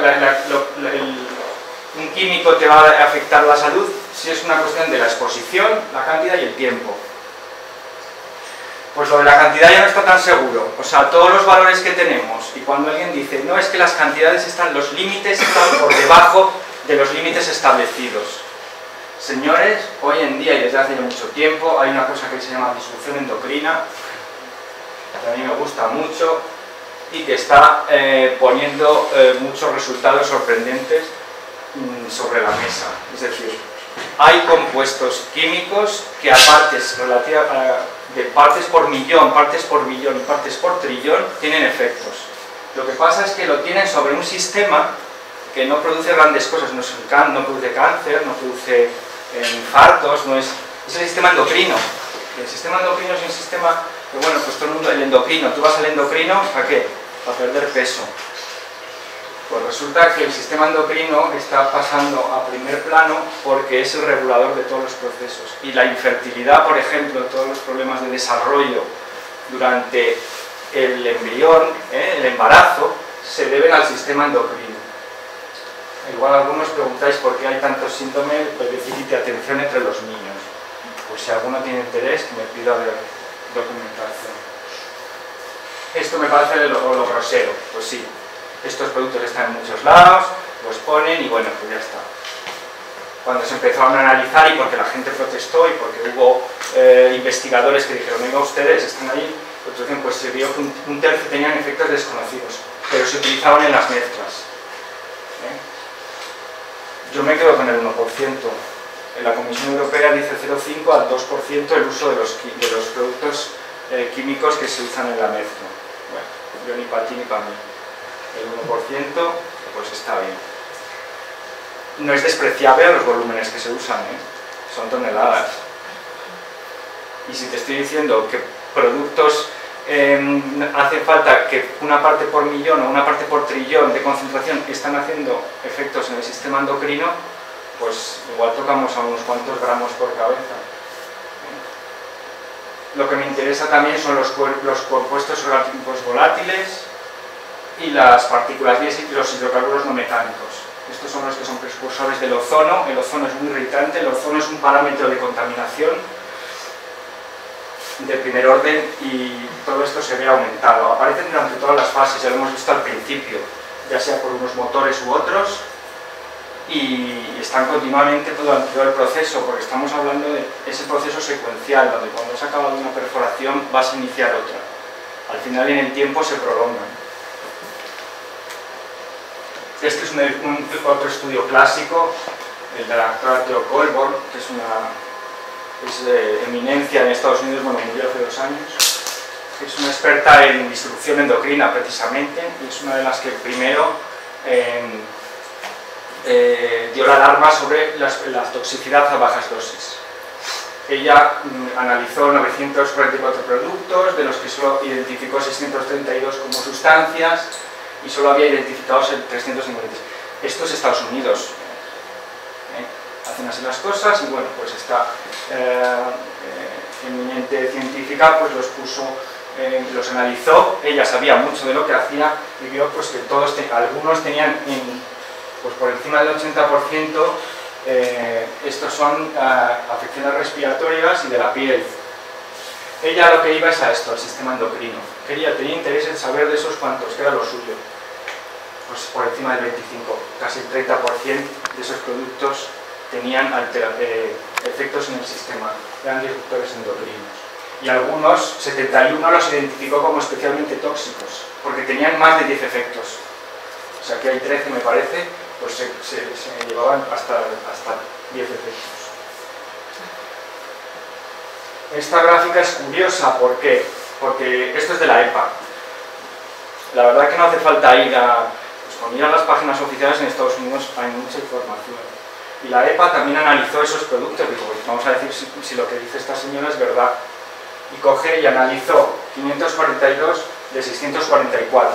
un químico te va a afectar la salud si es una cuestión de la exposición, la cantidad y el tiempo. Pues lo de la cantidad ya no está tan seguro. O sea, todos los valores que tenemos, y cuando alguien dice, no, es que las cantidades los límites están por debajo de los límites establecidos. Señores, hoy en día y desde hace ya mucho tiempo hay una cosa que se llama disrupción endocrina, que a mí me gusta mucho, y que está poniendo muchos resultados sorprendentes sobre la mesa. Es decir, hay compuestos químicos que a partes de partes por millón, partes por billón y partes por trillón tienen efectos. Lo que pasa es que lo tienen sobre un sistema que no produce grandes cosas, no produce cáncer, no produce infartos, es el sistema endocrino. El sistema endocrino es un sistema que, bueno, pues todo el mundo, el endocrino, tú vas al endocrino, ¿para qué? Para perder peso. Pues resulta que el sistema endocrino está pasando a primer plano porque es el regulador de todos los procesos. Y la infertilidad, por ejemplo, todos los problemas de desarrollo durante el embrión, el embarazo, se deben al sistema endocrino. Igual algunos preguntáis por qué hay tantos síndromes de déficit de atención entre los niños. Pues si alguno tiene interés, que me pida ver documentación. Esto me parece lo grosero, pues sí. Estos productos están en muchos lados, los ponen y bueno, pues ya está. Cuando se empezaron a analizar y porque la gente protestó y porque hubo investigadores que dijeron, venga ustedes, están ahí, pues se vio que un tercio tenían efectos desconocidos, pero se utilizaban en las mezclas. Yo me quedo con el 1%. En la Comisión Europea dice 0,5 al 2% el uso de los productos químicos que se usan en la mezcla. Bueno, yo ni para ti ni para mí. El 1% pues está bien. No es despreciable los volúmenes que se usan, son toneladas. Y si te estoy diciendo que productos hace falta que una parte por millón o una parte por trillón de concentración están haciendo efectos en el sistema endocrino, pues igual tocamos a unos cuantos gramos por cabeza. Lo que me interesa también son los compuestos orgánicos volátiles y las partículas diésel y los hidrocarburos no mecánicos. Estos son los que son precursores del ozono. El ozono es muy irritante, el ozono es un parámetro de contaminación de primer orden y todo esto se ve aumentado. Aparecen durante todas las fases, ya lo hemos visto al principio, ya sea por unos motores u otros, y están continuamente durante todo el proceso, porque estamos hablando de ese proceso secuencial, donde cuando has acabado una perforación vas a iniciar otra. Al final en el tiempo se prolongan. Este es otro estudio clásico, el de la doctora Theo Colborn, que es de eminencia en Estados Unidos, bueno, murió hace 2 años. Es una experta en disrupción endocrina, precisamente, y es una de las que primero dio la alarma sobre la toxicidad a bajas dosis. Ella analizó 944 productos, de los que solo identificó 632 como sustancias y solo había identificado 353. Esto es Estados Unidos. Hacen así las cosas y bueno, pues esta eminente científica pues los analizó. Ella sabía mucho de lo que hacía y vio pues que algunos tenían pues por encima del 80%. Estos son afecciones respiratorias y de la piel. Ella lo que iba es a esto, al sistema endocrino. Tenía interés en saber de esos cuantos, que era lo suyo. Pues por encima del 25%, casi el 30% de esos productos tenían efectos en el sistema, eran disruptores endocrinos. Y algunos, 71, los identificó como especialmente tóxicos, porque tenían más de 10 efectos. O sea que hay 13, me parece, pues se llevaban hasta 10 efectos. Esta gráfica es curiosa, ¿por qué? Porque esto es de la EPA. La verdad que no hace falta ir con ir a las páginas oficiales. En Estados Unidos hay mucha información. Y la EPA también analizó esos productos. Digo, pues vamos a decir si lo que dice esta señora es verdad. Y coge y analizó 542 de 644.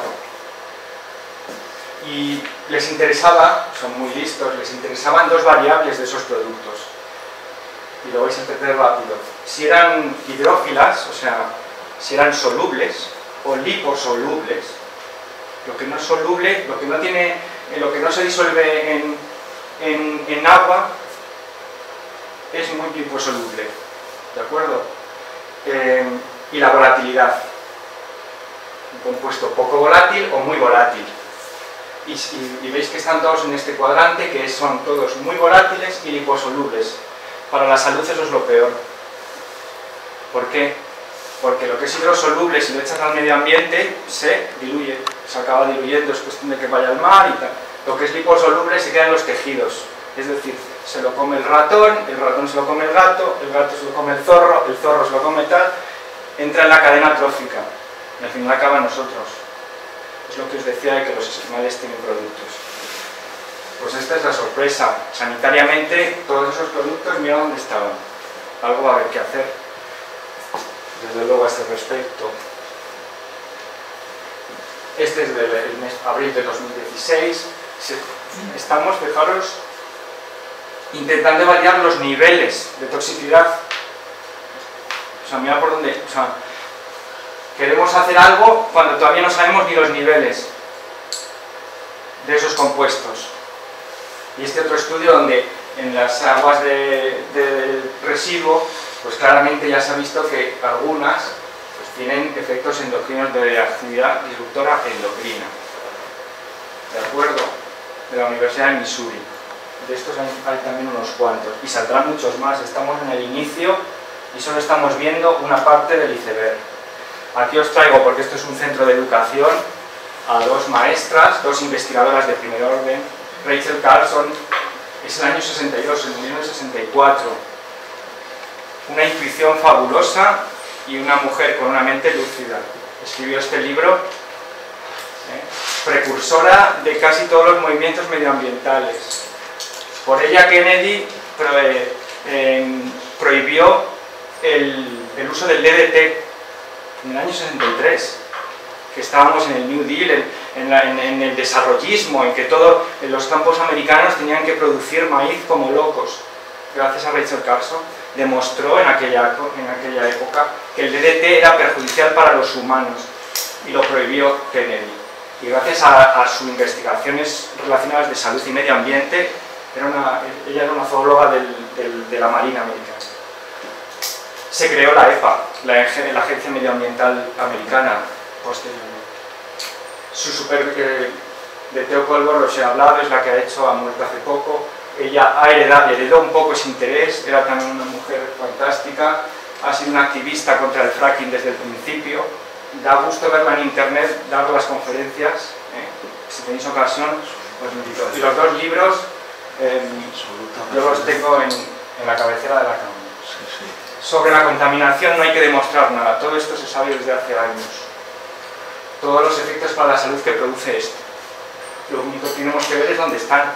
Y les interesaba, son muy listos, les interesaban 2 variables de esos productos. Y lo vais a entender rápido. Si eran hidrófilas, o sea, si eran solubles o liposolubles. Lo que no es soluble, lo que no se disuelve en agua es muy liposoluble, ¿de acuerdo? Y la volatilidad, un compuesto poco volátil o muy volátil. Y veis que están todos en este cuadrante, que son todos muy volátiles y liposolubles. Para la salud eso es lo peor. ¿Por qué? Porque lo que es hidrosoluble, si lo echas al medio ambiente, se diluye, se acaba diluyendo, es cuestión de que vaya al mar y tal. Lo que es liposoluble se queda en los tejidos, es decir, se lo come el ratón se lo come el gato se lo come el zorro se lo come tal, entra en la cadena trófica y al final acaba en nosotros. Es lo que os decía de que los animales tienen productos. Pues esta es la sorpresa. Sanitariamente, todos esos productos, mira dónde estaban. Algo va a haber que hacer, desde luego, a este respecto. Este es del mes abril de 2016. Estamos, fijaros, intentando evaluar los niveles de toxicidad. O sea, mira por dónde. O sea, queremos hacer algo cuando todavía no sabemos ni los niveles de esos compuestos. Y este otro estudio donde en las aguas de residuo, pues claramente ya se ha visto que algunas pues tienen efectos endocrinos de actividad disruptora endocrina. ¿De acuerdo? De la Universidad de Missouri. De estos hay también unos cuantos. Y saldrán muchos más. Estamos en el inicio y solo estamos viendo una parte del iceberg. Aquí os traigo, porque esto es un centro de educación, a 2 maestras, 2 investigadoras de primer orden. Rachel Carson, es el año 62, en 1964. Una intuición fabulosa y una mujer con una mente lúcida. Escribió este libro, precursora de casi todos los movimientos medioambientales. Por ella Kennedy prohibió el uso del DDT en el año 63, que estábamos en el New Deal, en el desarrollismo, en que todos los campos americanos tenían que producir maíz como locos. Gracias a Rachel Carson, demostró en aquella época que el DDT era perjudicial para los humanos y lo prohibió Kennedy. Y gracias a sus investigaciones relacionadas de salud y medio ambiente, ella era una zoóloga de la Marina Americana. Se creó la EPA, la Agencia Medioambiental Americana, posteriormente. De Theo Colborn os he hablado, es la que ha muerto hace poco. Ella heredó un poco ese interés, era también una mujer fantástica, ha sido una activista contra el fracking desde el principio. Da gusto verla en internet, dar las conferencias, si tenéis ocasión, os invito. Y los dos libros yo los tengo en la cabecera de la cama. Sobre la contaminación no hay que demostrar nada, todo esto se sabe desde hace años. Todos los efectos para la salud que produce esto. Lo único que tenemos que ver es dónde están.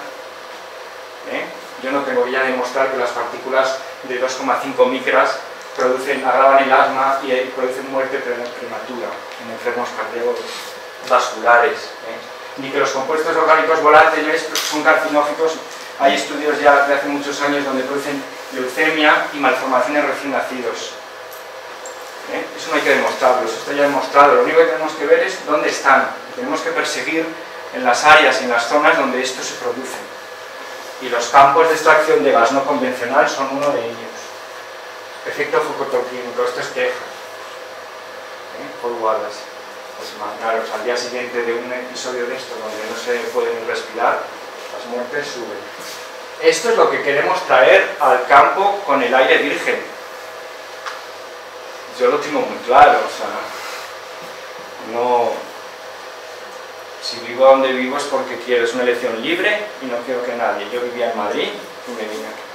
Yo no tengo ya demostrar que las partículas de 2,5 micras agravan el asma y producen muerte prematura en enfermos cardiovasculares. Ni que los compuestos orgánicos volátiles son carcinógenos. Hay estudios ya de hace muchos años donde producen leucemia y malformaciones recién nacidos. Eso no hay que demostrarlo, eso está ya demostrado. Lo único que tenemos que ver es dónde están. Tenemos que perseguir en las áreas y en las zonas donde esto se produce. Y los campos de extracción de gas no convencional son uno de ellos. Efecto fotoquímico, esto es Texas. Paul Wallace. Pues imaginaros, al día siguiente de un episodio de esto donde no se pueden respirar, las muertes suben. Esto es lo que queremos traer al campo con el aire virgen. Yo lo tengo muy claro, o sea, no... Si vivo donde vivo es porque quiero, es una elección libre y no quiero que nadie. Yo vivía en Madrid y me vine aquí.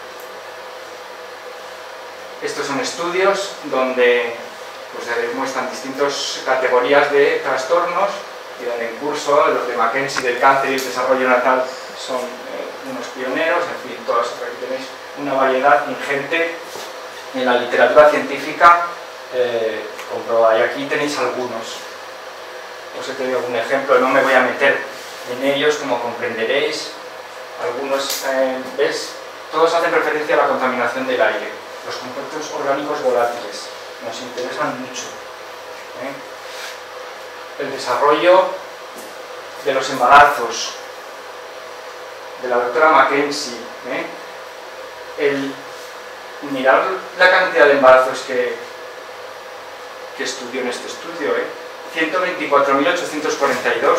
Estos son estudios donde pues, muestran distintas categorías de trastornos y donde en curso los de Mackenzie del cáncer y el desarrollo natal son unos pioneros, en fin, todas aquí tenéis una variedad ingente en la literatura científica comprobada. Y aquí tenéis algunos. Os he tenido algún ejemplo, no me voy a meter en ellos, como comprenderéis. Algunos, ¿ves? Todos hacen referencia a la contaminación del aire. Los compuestos orgánicos volátiles nos interesan mucho. El desarrollo de los embarazos, de la doctora Mackenzie. El mirar la cantidad de embarazos que estudió en este estudio, 124.842,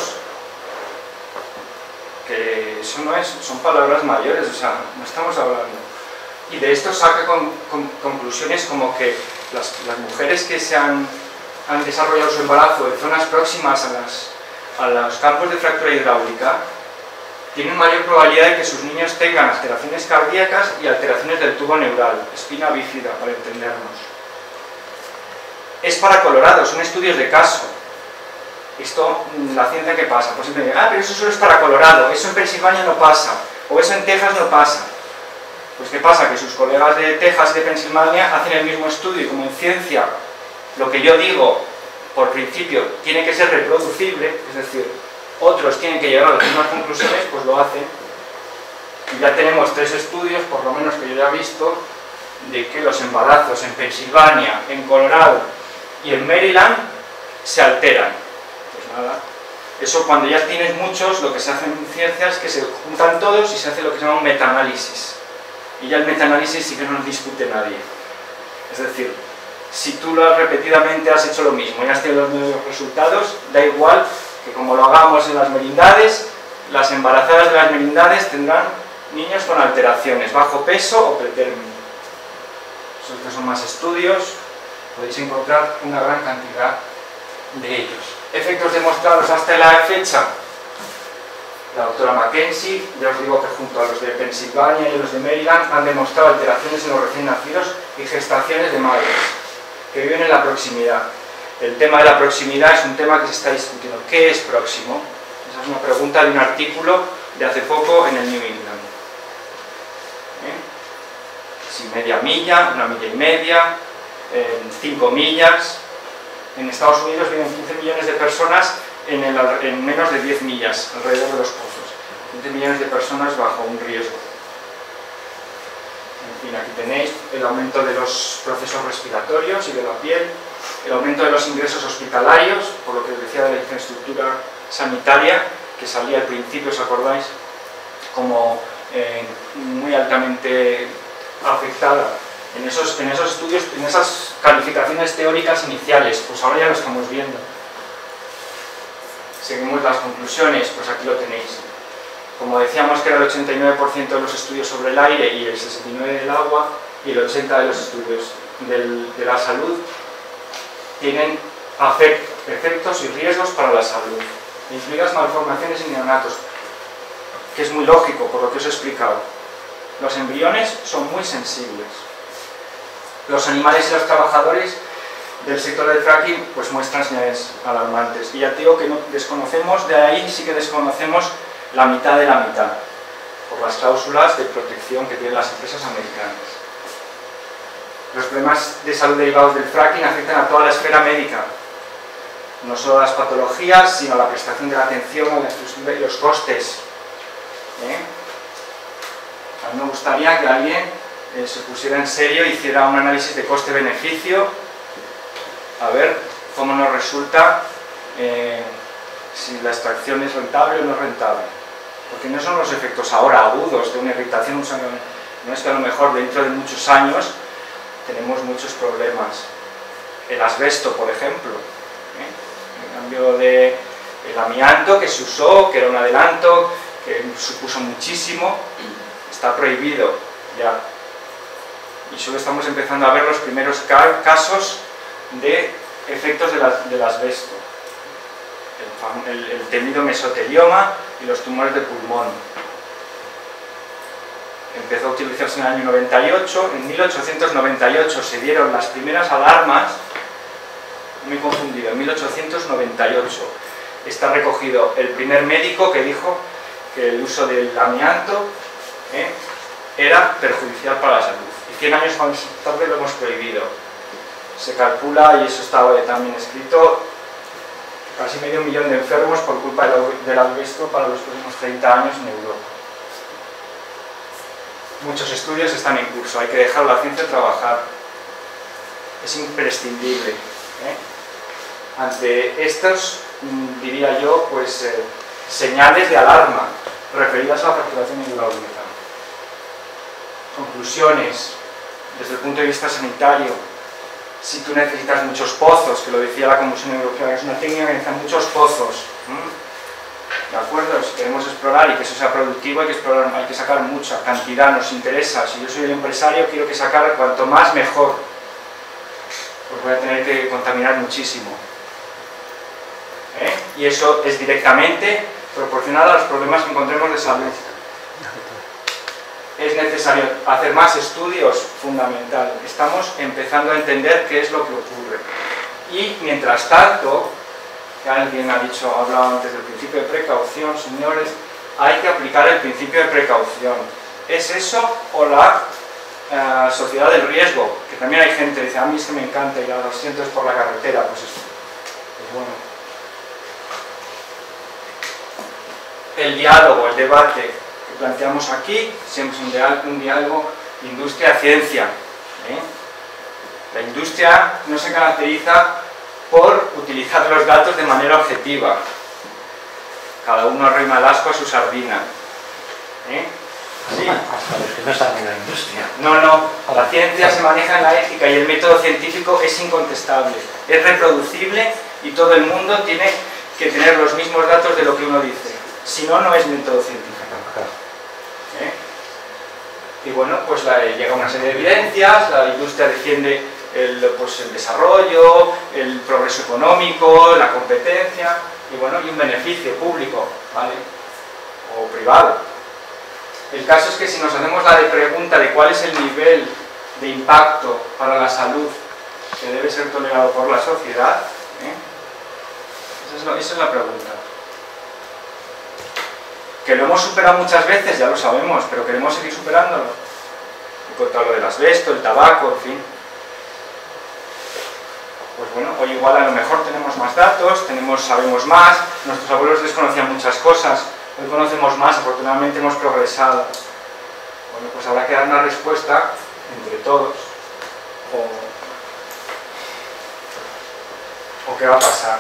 que eso no es, son palabras mayores, o sea, no estamos hablando. Y de esto saca conclusiones como que las mujeres que han desarrollado su embarazo en zonas próximas a los campos de fractura hidráulica tienen mayor probabilidad de que sus niños tengan alteraciones cardíacas y alteraciones del tubo neural, espina bífida, para entendernos. Es para Colorado, son estudios de caso. Esto, la ciencia, ¿qué pasa? Pues siempre dicen, pero eso solo es para Colorado, eso en Pensilvania no pasa, o eso en Texas no pasa. Pues ¿qué pasa? Que sus colegas de Texas y de Pensilvania hacen el mismo estudio y como en ciencia lo que yo digo, por principio, tiene que ser reproducible, es decir, otros tienen que llegar a las mismas conclusiones, pues lo hacen. Y ya tenemos 3 estudios, por lo menos que yo ya he visto, de que los embarazos en Pensilvania, en Colorado y en Maryland se alteran. Pues nada, eso cuando ya tienes muchos, lo que se hace en ciencia es que se juntan todos y se hace lo que se llama un metaanálisis. Y ya el metaanálisis sí que no lo discute nadie. Es decir, si tú repetidamente has hecho lo mismo y has tenido los mismos resultados, da igual que como lo hagamos en las merindades, las embarazadas de las merindades tendrán niños con alteraciones, bajo peso o pretérmino. Estos son más estudios, podéis encontrar una gran cantidad de ellos. Efectos demostrados hasta la fecha. La doctora Mackenzie, ya os digo que junto a los de Pensilvania y los de Maryland han demostrado alteraciones en los recién nacidos y gestaciones de madres que viven en la proximidad. El tema de la proximidad es un tema que se está discutiendo. ¿Qué es próximo? Esa es una pregunta de un artículo de hace poco en el New England. Si media milla, 1,5 millas, 5 millas. En Estados Unidos viven 15 millones de personas en menos de 10 millas alrededor de los pozos. 15 millones de personas bajo un riesgo. En fin, aquí tenéis el aumento de los procesos respiratorios y de la piel, el aumento de los ingresos hospitalarios, por lo que os decía de la infraestructura sanitaria, que salía al principio, ¿os acordáis? Como muy altamente afectada en esos estudios, en esas calificaciones teóricas iniciales. Pues ahora ya lo estamos viendo. Seguimos las conclusiones, pues aquí lo tenéis. Como decíamos que era el 89% de los estudios sobre el aire y el 69% del agua, y el 80% de los estudios de la salud tienen efectos y riesgos para la salud, incluidas malformaciones en neonatos. que es muy lógico por lo que os he explicado. Los embriones son muy sensibles. Los animales y los trabajadores del sector del fracking pues muestran señales alarmantes. Y ya te digo que no desconocemos, de ahí sí que desconocemos la mitad de la mitad, por las cláusulas de protección que tienen las empresas americanas. Los problemas de salud derivados del fracking afectan a toda la esfera médica, no solo a las patologías, sino a la prestación de la atención, a la exclusión y los costes. A mí me gustaría que alguien se pusiera en serio e hiciera un análisis de coste-beneficio, a ver cómo nos resulta si la extracción es rentable o no rentable. Porque no son los efectos ahora agudos de una irritación, no es que a lo mejor dentro de muchos años tenemos muchos problemas. El asbesto, por ejemplo, en cambio del amianto que se usó, que era un adelanto, que supuso muchísimo, está prohibido ya. Y solo estamos empezando a ver los primeros casos de efectos del asbesto. El temido mesotelioma y los tumores de pulmón. Empezó a utilizarse en el año 98, en 1898 se dieron las primeras alarmas, me he confundido, en 1898 está recogido el primer médico que dijo que el uso del amianto era perjudicial para la salud. Y 100 años más tarde lo hemos prohibido. Se calcula, y eso está también escrito, casi medio millón de enfermos por culpa del asbesto para los próximos 30 años en Europa. Muchos estudios están en curso, hay que dejar a la ciencia trabajar. Es imprescindible. Ante estos, diría yo, pues señales de alarma referidas a la fracturación hidráulica. Conclusiones, desde el punto de vista sanitario. Si tú necesitas muchos pozos, que lo decía la Comisión Europea, es una técnica que necesita muchos pozos, ¿de acuerdo? Si queremos explorar y que eso sea productivo, hay que sacar mucha cantidad, nos interesa. Si yo soy el empresario, quiero que sacar cuanto más mejor, pues voy a tener que contaminar muchísimo. Y eso es directamente proporcionado a los problemas que encontremos de salud. Es necesario hacer más estudios, fundamental. Estamos empezando a entender qué es lo que ocurre. Y mientras tanto, que alguien ha hablado antes del principio de precaución, señores, hay que aplicar el principio de precaución. ¿Es eso o la sociedad del riesgo? Que también hay gente que dice, a mí es que me encanta ir a 200 por la carretera, pues eso. Pues bueno. El diálogo, el debate que planteamos aquí, siempre es un diálogo industria-ciencia. La industria no se caracteriza por utilizar los datos de manera objetiva. Cada uno arrima el asco a su sardina. ¿Sí? Hasta los que no están en la industria. No. La ciencia se maneja en la ética y el método científico es incontestable. Es reproducible y todo el mundo tiene que tener los mismos datos de lo que uno dice. Si no, no es método científico. Y bueno, pues llega una serie de evidencias, la industria defiende el desarrollo, el progreso económico, la competencia y bueno, y un beneficio público, ¿vale? O privado. El caso es que si nos hacemos la pregunta de cuál es el nivel de impacto para la salud que debe ser tolerado por la sociedad, esa es la pregunta. Que lo hemos superado muchas veces, ya lo sabemos, pero queremos seguir superándolo. En cuanto a lo del asbesto, el tabaco, en fin. Pues bueno, hoy igual a lo mejor tenemos más datos, sabemos más, nuestros abuelos desconocían muchas cosas, hoy conocemos más, afortunadamente hemos progresado. Bueno, pues habrá que dar una respuesta entre todos, o qué va a pasar.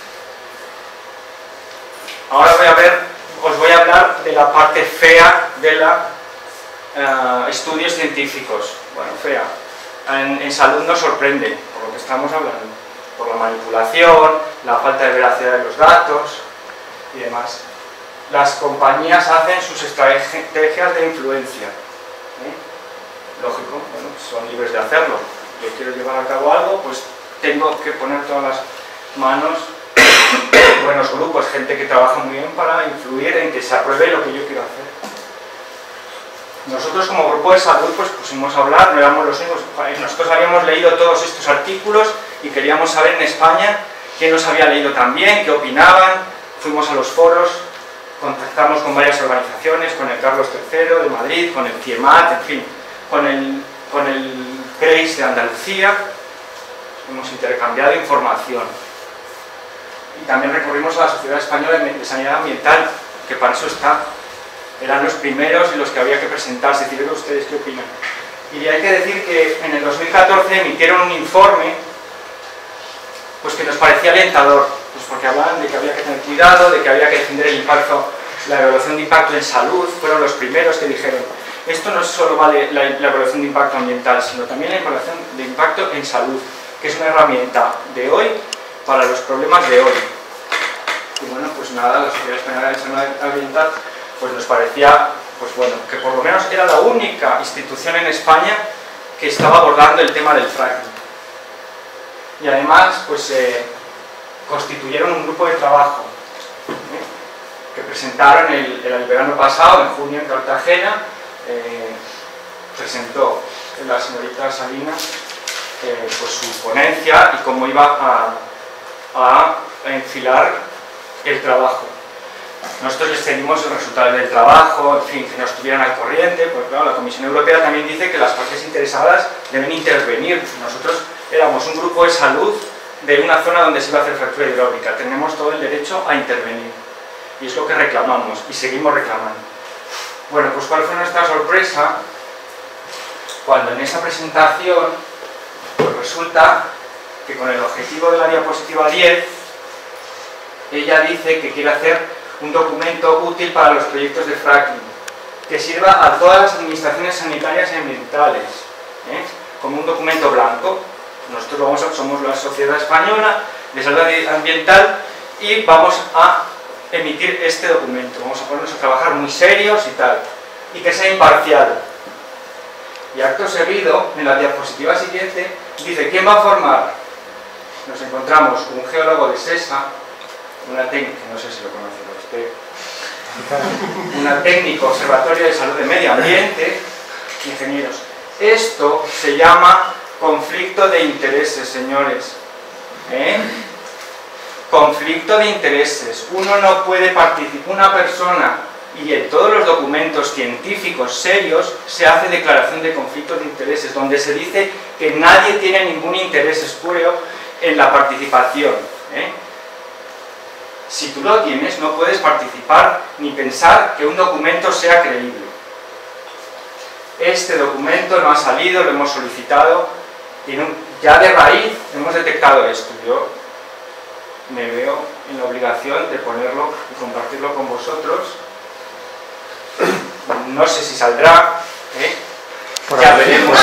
Ahora os voy a hablar de la parte fea de los estudios científicos. Bueno, fea. En salud nos sorprende, por lo que estamos hablando, por la manipulación, la falta de veracidad de los datos y demás. Las compañías hacen sus estrategias de influencia. Lógico, bueno, son libres de hacerlo. Yo quiero llevar a cabo algo, pues tengo que poner todas las manos buenos grupos, gente que trabaja muy bien para influir en que se apruebe lo que yo quiero hacer. Nosotros como grupo de salud pues pusimos a hablar, no éramos los únicos, nosotros habíamos leído todos estos artículos y queríamos saber en España quién los había leído también, qué opinaban, fuimos a los foros, contactamos con varias organizaciones, con el Carlos III de Madrid, con el CIEMAT, en fin, con el CREIS de Andalucía, hemos intercambiado información. Y también recurrimos a la Sociedad Española de Sanidad Ambiental, que para eso está. Eran los primeros y los que había que presentarse, y decir, ¿ustedes qué opinan? Y hay que decir que en el 2014 emitieron un informe pues que nos parecía alentador, pues porque hablaban de que había que tener cuidado, de que había que defender el impacto, la evaluación de impacto en salud. Fueron los primeros que dijeron, esto no solo vale la evaluación de impacto ambiental, sino también la evaluación de impacto en salud, que es una herramienta de hoy para los problemas de hoy. Y bueno, pues nada, la Sociedad Española de Sanidad Ambiental pues nos parecía, pues bueno, que por lo menos era la única institución en España que estaba abordando el tema del fracking. Y además, pues constituyeron un grupo de trabajo que presentaron el verano pasado, en junio, en Cartagena. Presentó la señorita Salinas pues su ponencia y cómo iba a enfilar el trabajo. Nosotros les pedimos el resultado del trabajo, en fin, que nos estuvieran al corriente, porque claro, la Comisión Europea también dice que las partes interesadas deben intervenir. Nosotros éramos un grupo de salud de una zona donde se iba a hacer fractura hidráulica, tenemos todo el derecho a intervenir. Y es lo que reclamamos, y seguimos reclamando. Bueno, pues ¿cuál fue nuestra sorpresa? Cuando en esa presentación, pues resulta que con el objetivo de la diapositiva 10, ella dice que quiere hacer un documento útil para los proyectos de fracking, que sirva a todas las administraciones sanitarias y ambientales, como un documento blanco. Nosotros somos la Sociedad Española de Salud Ambiental y vamos a emitir este documento. Vamos a ponernos a trabajar muy serios y tal, y que sea imparcial. Y acto seguido, en la diapositiva siguiente, dice ¿quién va a formar? Nos encontramos con un geólogo de SESA, una técnica, no sé si lo conocen usted, una técnico Observatorio de Salud de Medio Ambiente, ingenieros. Esto se llama conflicto de intereses, señores. Conflicto de intereses. Uno no puede participar, una persona, y en todos los documentos científicos serios se hace declaración de conflictos de intereses, donde se dice que nadie tiene ningún interés espurio en la participación. Si tú lo tienes, no puedes participar ni pensar que un documento sea creíble. Este documento no ha salido, lo hemos solicitado, y ya de raíz hemos detectado esto. Yo me veo en la obligación de ponerlo y compartirlo con vosotros. No sé si saldrá, ya veremos.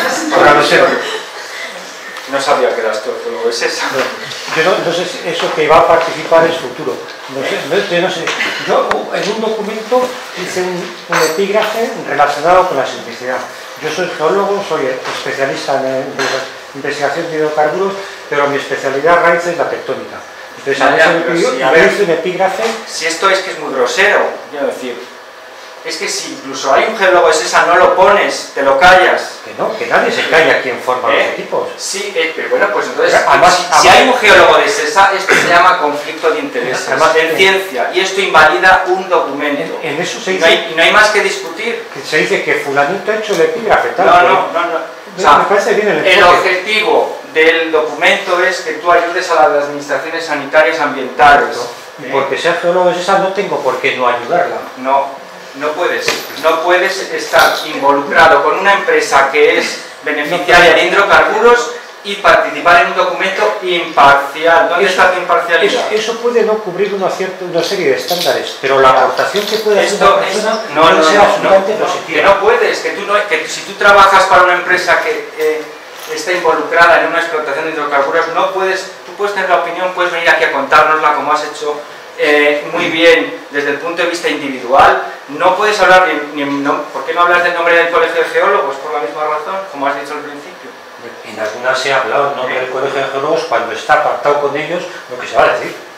No sabía que eras tú, pero es esa. Yo no sé si eso que va a participar es futuro. No sé. Yo en un documento hice un epígrafe relacionado con la simplicidad. Yo soy geólogo, soy especialista en investigación de hidrocarburos, pero mi especialidad raíz es la tectónica. Entonces, hice un epígrafe. Si esto es que es muy grosero, quiero decir. Es que si incluso hay un geólogo de SESA, no lo pones, te lo callas. Que nadie se calla quien forma los equipos. Sí, pero bueno, pues entonces, si hay un geólogo de SESA, esto se llama conflicto de intereses en ciencia, y esto invalida un documento. En eso se dice, y no hay más que discutir. Que se dice que fulanito ha hecho el epígrafe, tal. No. O sea, me parece bien el objetivo del documento es que tú ayudes a las administraciones sanitarias ambientales. Y porque sea geólogo de SESA no tengo por qué no ayudarla. No puedes estar involucrado con una empresa que es beneficiaria de hidrocarburos y participar en un documento imparcial. ¿Dónde está tu imparcialidad? Eso puede no cubrir una serie de estándares, pero la aportación que puede hacer una persona no sea absolutamente positiva. Que no puedes, que si tú trabajas para una empresa que está involucrada en una explotación de hidrocarburos, no puedes, tú puedes tener la opinión, puedes venir aquí a contárnosla como has hecho muy bien desde el punto de vista individual. No puedes hablar ¿por qué no hablas del nombre del Colegio de Geólogos? Por la misma razón, como has dicho al principio. En algunas se ha hablado el nombre del Colegio de Geólogos cuando está pactado con ellos lo que se va a decir.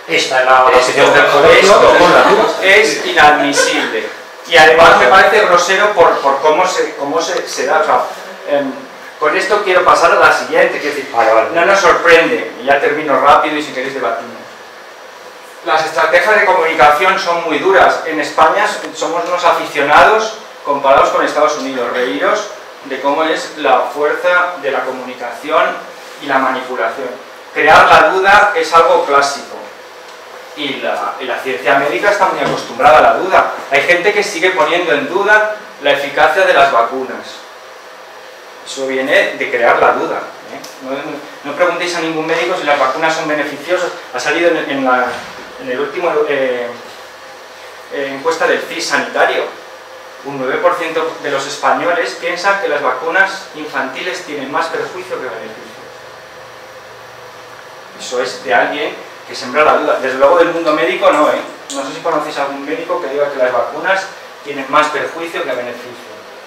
Esta es la posición del colegio con la duda. Es inadmisible. Y además me parece grosero por cómo se da. O sea, con esto quiero pasar a la siguiente, que es decir, no nos sorprende, y ya termino rápido y si queréis debatimos. Las estrategias de comunicación son muy duras. En España somos unos aficionados comparados con Estados Unidos. Reíros de cómo es la fuerza de la comunicación y la manipulación. Crear la duda es algo clásico. Y la ciencia médica está muy acostumbrada a la duda. Hay gente que sigue poniendo en duda la eficacia de las vacunas. Eso viene de crear la duda. No preguntéis a ningún médico si las vacunas son beneficiosas. Ha salido en el último encuesta del CIS sanitario. Un 9% de los españoles piensan que las vacunas infantiles tienen más perjuicio que beneficio. Eso es de alguien que sembra la duda. Desde luego del mundo médico no, No sé si conocéis a algún médico que diga que las vacunas tienen más perjuicio que beneficio.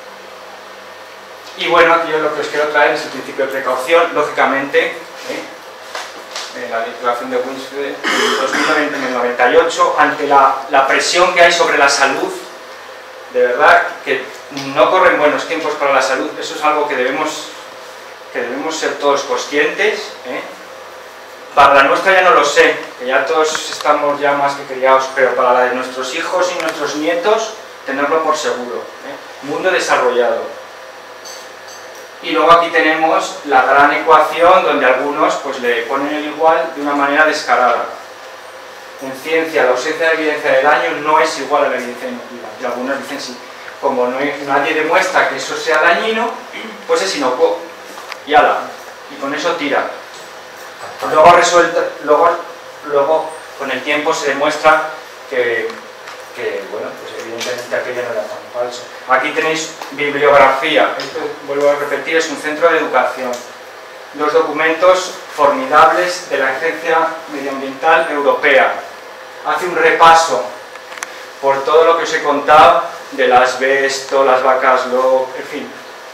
Y bueno, aquí yo lo que os quiero traer es el principio de precaución, lógicamente, la declaración de Winsfeld en 2098, ante la presión que hay sobre la salud, de verdad que no corren buenos tiempos para la salud. Eso es algo que debemos ser todos conscientes, Para la nuestra ya no lo sé, que ya todos estamos ya más que criados, pero para la de nuestros hijos y nuestros nietos, tenerlo por seguro. Mundo desarrollado. Y luego aquí tenemos la gran ecuación donde algunos pues le ponen el igual de una manera descarada. En ciencia, la ausencia de evidencia de daño no es igual a la evidencia inocuidad. Y algunos dicen sí, como nadie demuestra que eso sea dañino, pues es inocuo. Y ala, y con eso tira. Luego con el tiempo se demuestra que bueno, pues evidentemente aquello no era tan falso. Aquí tenéis bibliografía, esto vuelvo a repetir, es un centro de educación. Los documentos formidables de la Agencia Medioambiental Europea. Hace un repaso por todo lo que os he contado del asbesto, las vacas lobo, en fin,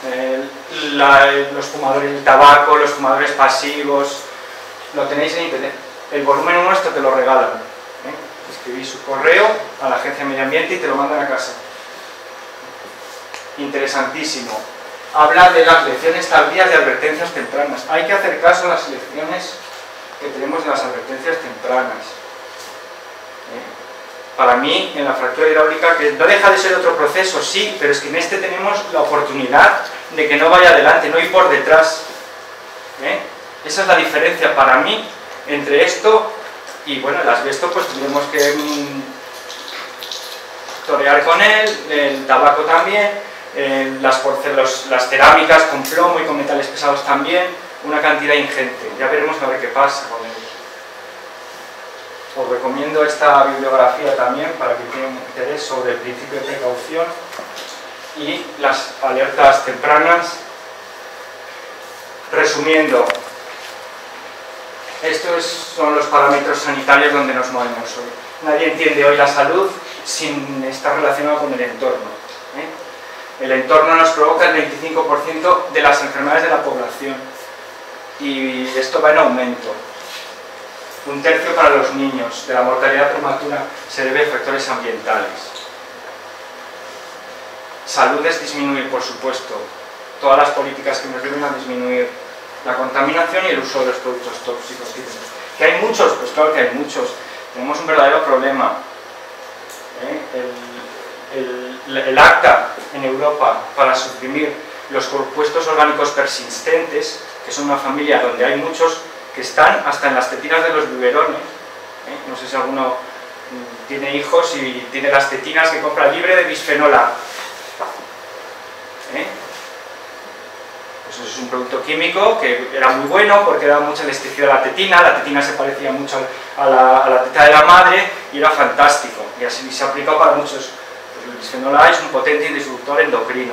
los fumadores de tabaco, los fumadores pasivos, lo tenéis en internet. El volumen nuestro te lo regalan. Escribís su correo a la Agencia de Medio Ambiente y te lo mandan a casa. Interesantísimo. Habla de las lecciones tardías de advertencias tempranas. Hay que hacer caso a las lecciones que tenemos de las advertencias tempranas. Para mí, en la fractura hidráulica, que no deja de ser otro proceso, sí, pero es que en este tenemos la oportunidad de que no vaya adelante, no ir por detrás. Esa es la diferencia para mí entre esto y, bueno, el asbesto, pues tenemos que torear con él, el tabaco también, las cerámicas con plomo y con metales pesados también, una cantidad ingente. Ya veremos a ver qué pasa con él. Os recomiendo esta bibliografía también para que tengan interés sobre el principio de precaución y las alertas tempranas. Resumiendo, estos son los parámetros sanitarios donde nos movemos hoy. Nadie entiende hoy la salud sin estar relacionado con el entorno. El entorno nos provoca el 25% de las enfermedades de la población y esto va en aumento. 1/3 para los niños. De la mortalidad prematura se debe a factores ambientales. Salud es disminuir, por supuesto, todas las políticas que nos lleven a disminuir la contaminación y el uso de los productos tóxicos. ¿Que hay muchos? Pues claro que hay muchos. Tenemos un verdadero problema. El acta en Europa para suprimir los compuestos orgánicos persistentes, que son una familia donde hay muchos que están hasta en las tetinas de los biberones. No sé si alguno tiene hijos y tiene las tetinas que compra libre de bisfenol A. Pues eso es un producto químico que era muy bueno porque daba mucha elasticidad a la tetina se parecía mucho a la teta de la madre y era fantástico. Y así se ha aplicado para muchos. Pues el bisfenol A es un potente disruptor endocrino.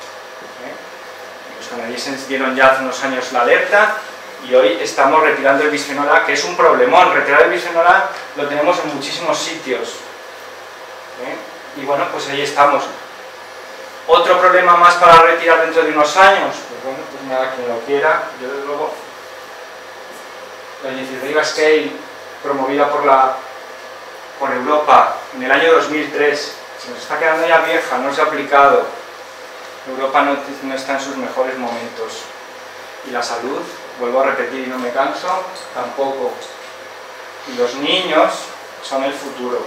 Los canadienses dieron ya hace unos años la alerta y hoy estamos retirando el bisfenol A, que es un problemón. Retirar el bisfenol A lo tenemos en muchísimos sitios. Y bueno, pues ahí estamos. ¿Otro problema más para retirar dentro de unos años? Pues bueno, pues nada, quien lo quiera. Yo desde luego, la iniciativa Scale, promovida por la por Europa en el año 2003, se nos está quedando ya vieja, no se ha aplicado. Europa no está en sus mejores momentos. Y la salud, vuelvo a repetir y no me canso, tampoco. Y los niños son el futuro.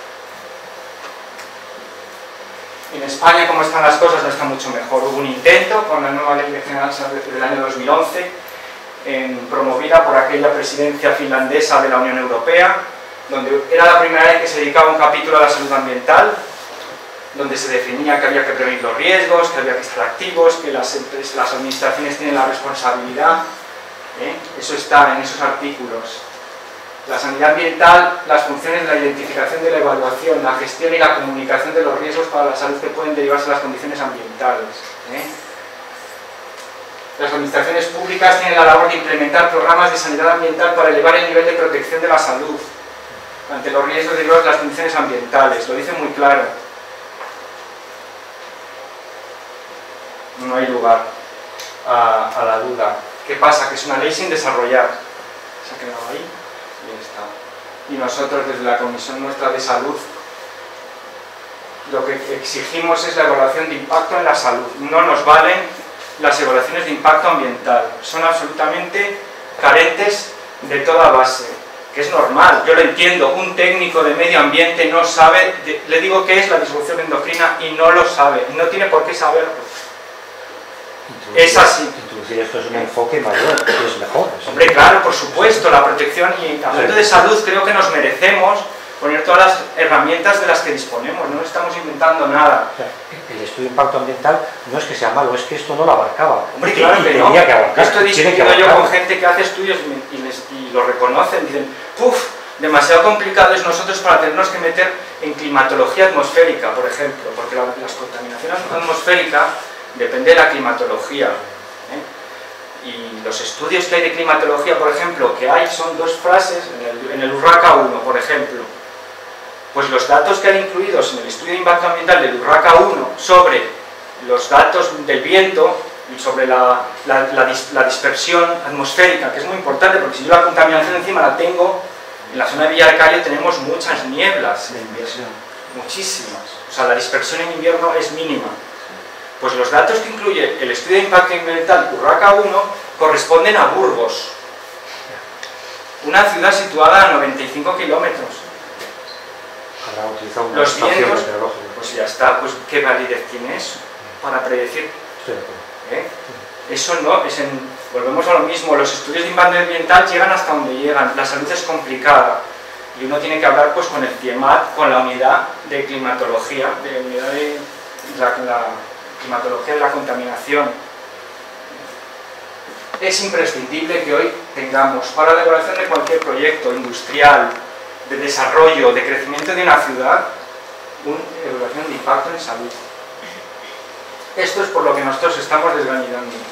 En España, como están las cosas, no está mucho mejor. Hubo un intento con la nueva Ley General del año 2011, promovida por aquella presidencia finlandesa de la Unión Europea, donde era la primera vez que se dedicaba un capítulo a la salud ambiental, donde se definía que había que prevenir los riesgos, que había que estar activos, que las administraciones tienen la responsabilidad. Eso está en esos artículos. La sanidad ambiental, las funciones de la identificación, de la evaluación, la gestión y la comunicación de los riesgos para la salud que pueden derivarse de las condiciones ambientales. Las administraciones públicas tienen la labor de implementar programas de sanidad ambiental para elevar el nivel de protección de la salud ante los riesgos derivados de las condiciones ambientales. Lo dice muy claro. No hay lugar a la duda. ¿Qué pasa? Que es una ley sin desarrollar. Se ha quedado ahí. Y nosotros desde la Comisión nuestra de Salud lo que exigimos es la evaluación de impacto en la salud. No nos valen las evaluaciones de impacto ambiental, son absolutamente carentes de toda base, que es normal, yo lo entiendo, un técnico de medio ambiente no sabe, le digo qué es la disrupción endocrina y no lo sabe, y no tiene por qué saberlo. Es así. Introducir esto es un enfoque mayor, que es mejor. Hombre, claro, por supuesto, la protección y hablando de salud creo que nos merecemos poner todas las herramientas de las que disponemos, no estamos inventando nada. O sea, el estudio de impacto ambiental no es que sea malo, es que esto no lo abarcaba. Hombre, claro que no. Esto he discutido yo con gente que hace estudios y lo reconocen, dicen, ¡puf! Demasiado complicado es nosotros para tenernos que meter en climatología atmosférica, por ejemplo, porque las contaminaciones atmosféricas depende de la climatología. Y los estudios que hay de climatología, por ejemplo, que hay son dos frases, en el URRACA 1, por ejemplo. Pues los datos que hay incluidos en el estudio de impacto ambiental del URRACA 1 sobre los datos del viento y sobre la dispersión atmosférica, que es muy importante, porque si yo la contaminación encima la tengo, en la zona de Villarcayo tenemos muchas nieblas en invierno, muchísimas. O sea, la dispersión en invierno es mínima. Pues los datos que incluye el estudio de impacto ambiental URRACA 1 corresponden a Burgos, una ciudad situada a 95 kilómetros. Los vientos, pues ya está, pues ¿qué validez tiene eso para predecir? Eso no, volvemos a lo mismo, los estudios de impacto ambiental llegan hasta donde llegan, la salud es complicada y uno tiene que hablar pues con el CIEMAT, con la unidad de climatología, la climatología de la contaminación. Es imprescindible que hoy tengamos, para la evaluación de cualquier proyecto industrial, de desarrollo, de crecimiento de una ciudad, una evaluación de impacto en salud. Esto es por lo que nosotros estamos desgañitándonos.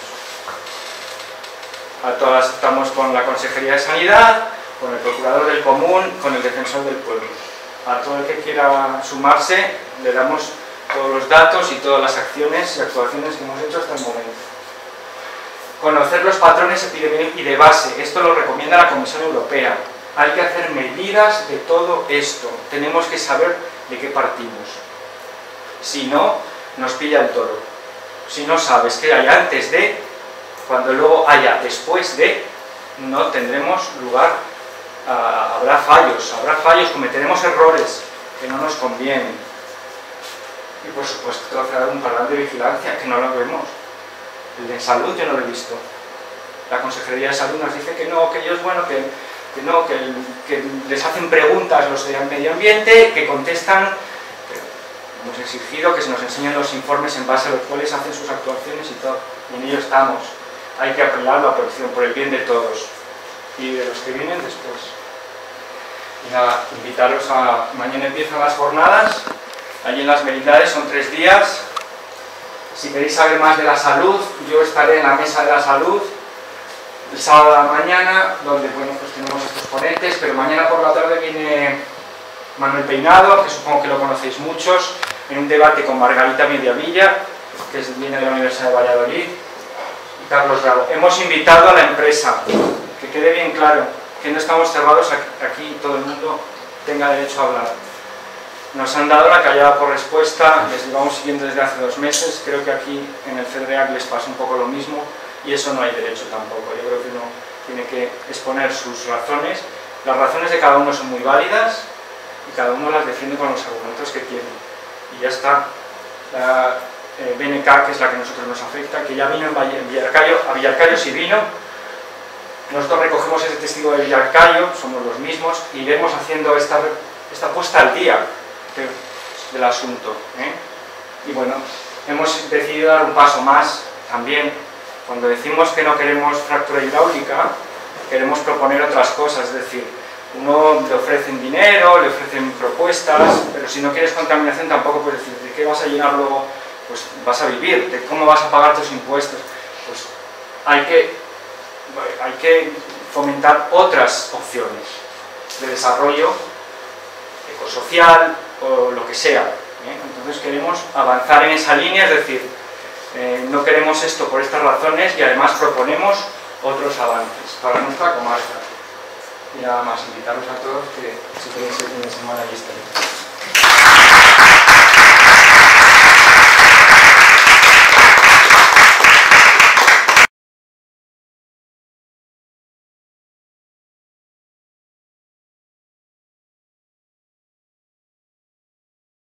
Estamos con la Consejería de Sanidad, con el Procurador del Común, con el Defensor del Pueblo. A todo el que quiera sumarse, le damos todos los datos y todas las acciones y actuaciones que hemos hecho hasta el momento. Conocer los patrones epidemiológicos y de base, esto lo recomienda la Comisión Europea. Hay que hacer medidas de todo esto, tenemos que saber de qué partimos. Si no, nos pilla el toro. Si no sabes qué hay antes de, cuando luego haya después de, no tendremos lugar, habrá fallos, cometeremos errores que no nos convienen. Y por supuesto, hacer un plan de vigilancia, que no lo vemos. El de salud yo no lo he visto. La Consejería de Salud nos dice que no, que ellos, bueno, que les hacen preguntas los de medio ambiente, que contestan. Hemos exigido que se nos enseñen los informes en base a los cuales hacen sus actuaciones y todo. Y en ello estamos. Hay que apelar la protección por el bien de todos y de los que vienen después. Y nada, invitaros a... Mañana empiezan las jornadas. Allí en las Merindades son 3 días. Si queréis saber más de la salud, yo estaré en la mesa de la salud el sábado a la mañana, donde bueno, pues tenemos estos ponentes, pero mañana por la tarde viene Manuel Peinado, que supongo que lo conocéis muchos, en un debate con Margarita Mediavilla, que viene de la Universidad de Valladolid, y Carlos Bravo. Hemos invitado a la empresa, que quede bien claro, que no estamos cerrados aquí todo el mundo tenga derecho a hablar. Nos han dado la callada por respuesta, les llevamos siguiendo desde hace 2 meses, creo que aquí en el FEDREAC les pasa un poco lo mismo y eso no hay derecho tampoco. Yo creo que uno tiene que exponer sus razones. Las razones de cada uno son muy válidas y cada uno las defiende con los argumentos que tiene. Y ya está. La BNK, que es la que a nosotros nos afecta, que ya vino en Villarcayo, a Villarcayo sí vino. Nosotros recogemos ese testigo de Villarcayo, somos los mismos, y iremos haciendo esta puesta al día del asunto. Y bueno, hemos decidido dar un paso más también. Cuando decimos que no queremos fractura hidráulica, queremos proponer otras cosas, es decir, uno le ofrecen dinero, le ofrecen propuestas, pero si no quieres contaminación tampoco puedes decir de qué vas a llenar luego, pues vas a vivir, de cómo vas a pagar tus impuestos. Pues hay que fomentar otras opciones de desarrollo ecosocial o lo que sea. Entonces queremos avanzar en esa línea, es decir, no queremos esto por estas razones y además proponemos otros avances para nuestra comarca. Y nada más, invitaros a todos que si tenéis el fin de semana allí estaré.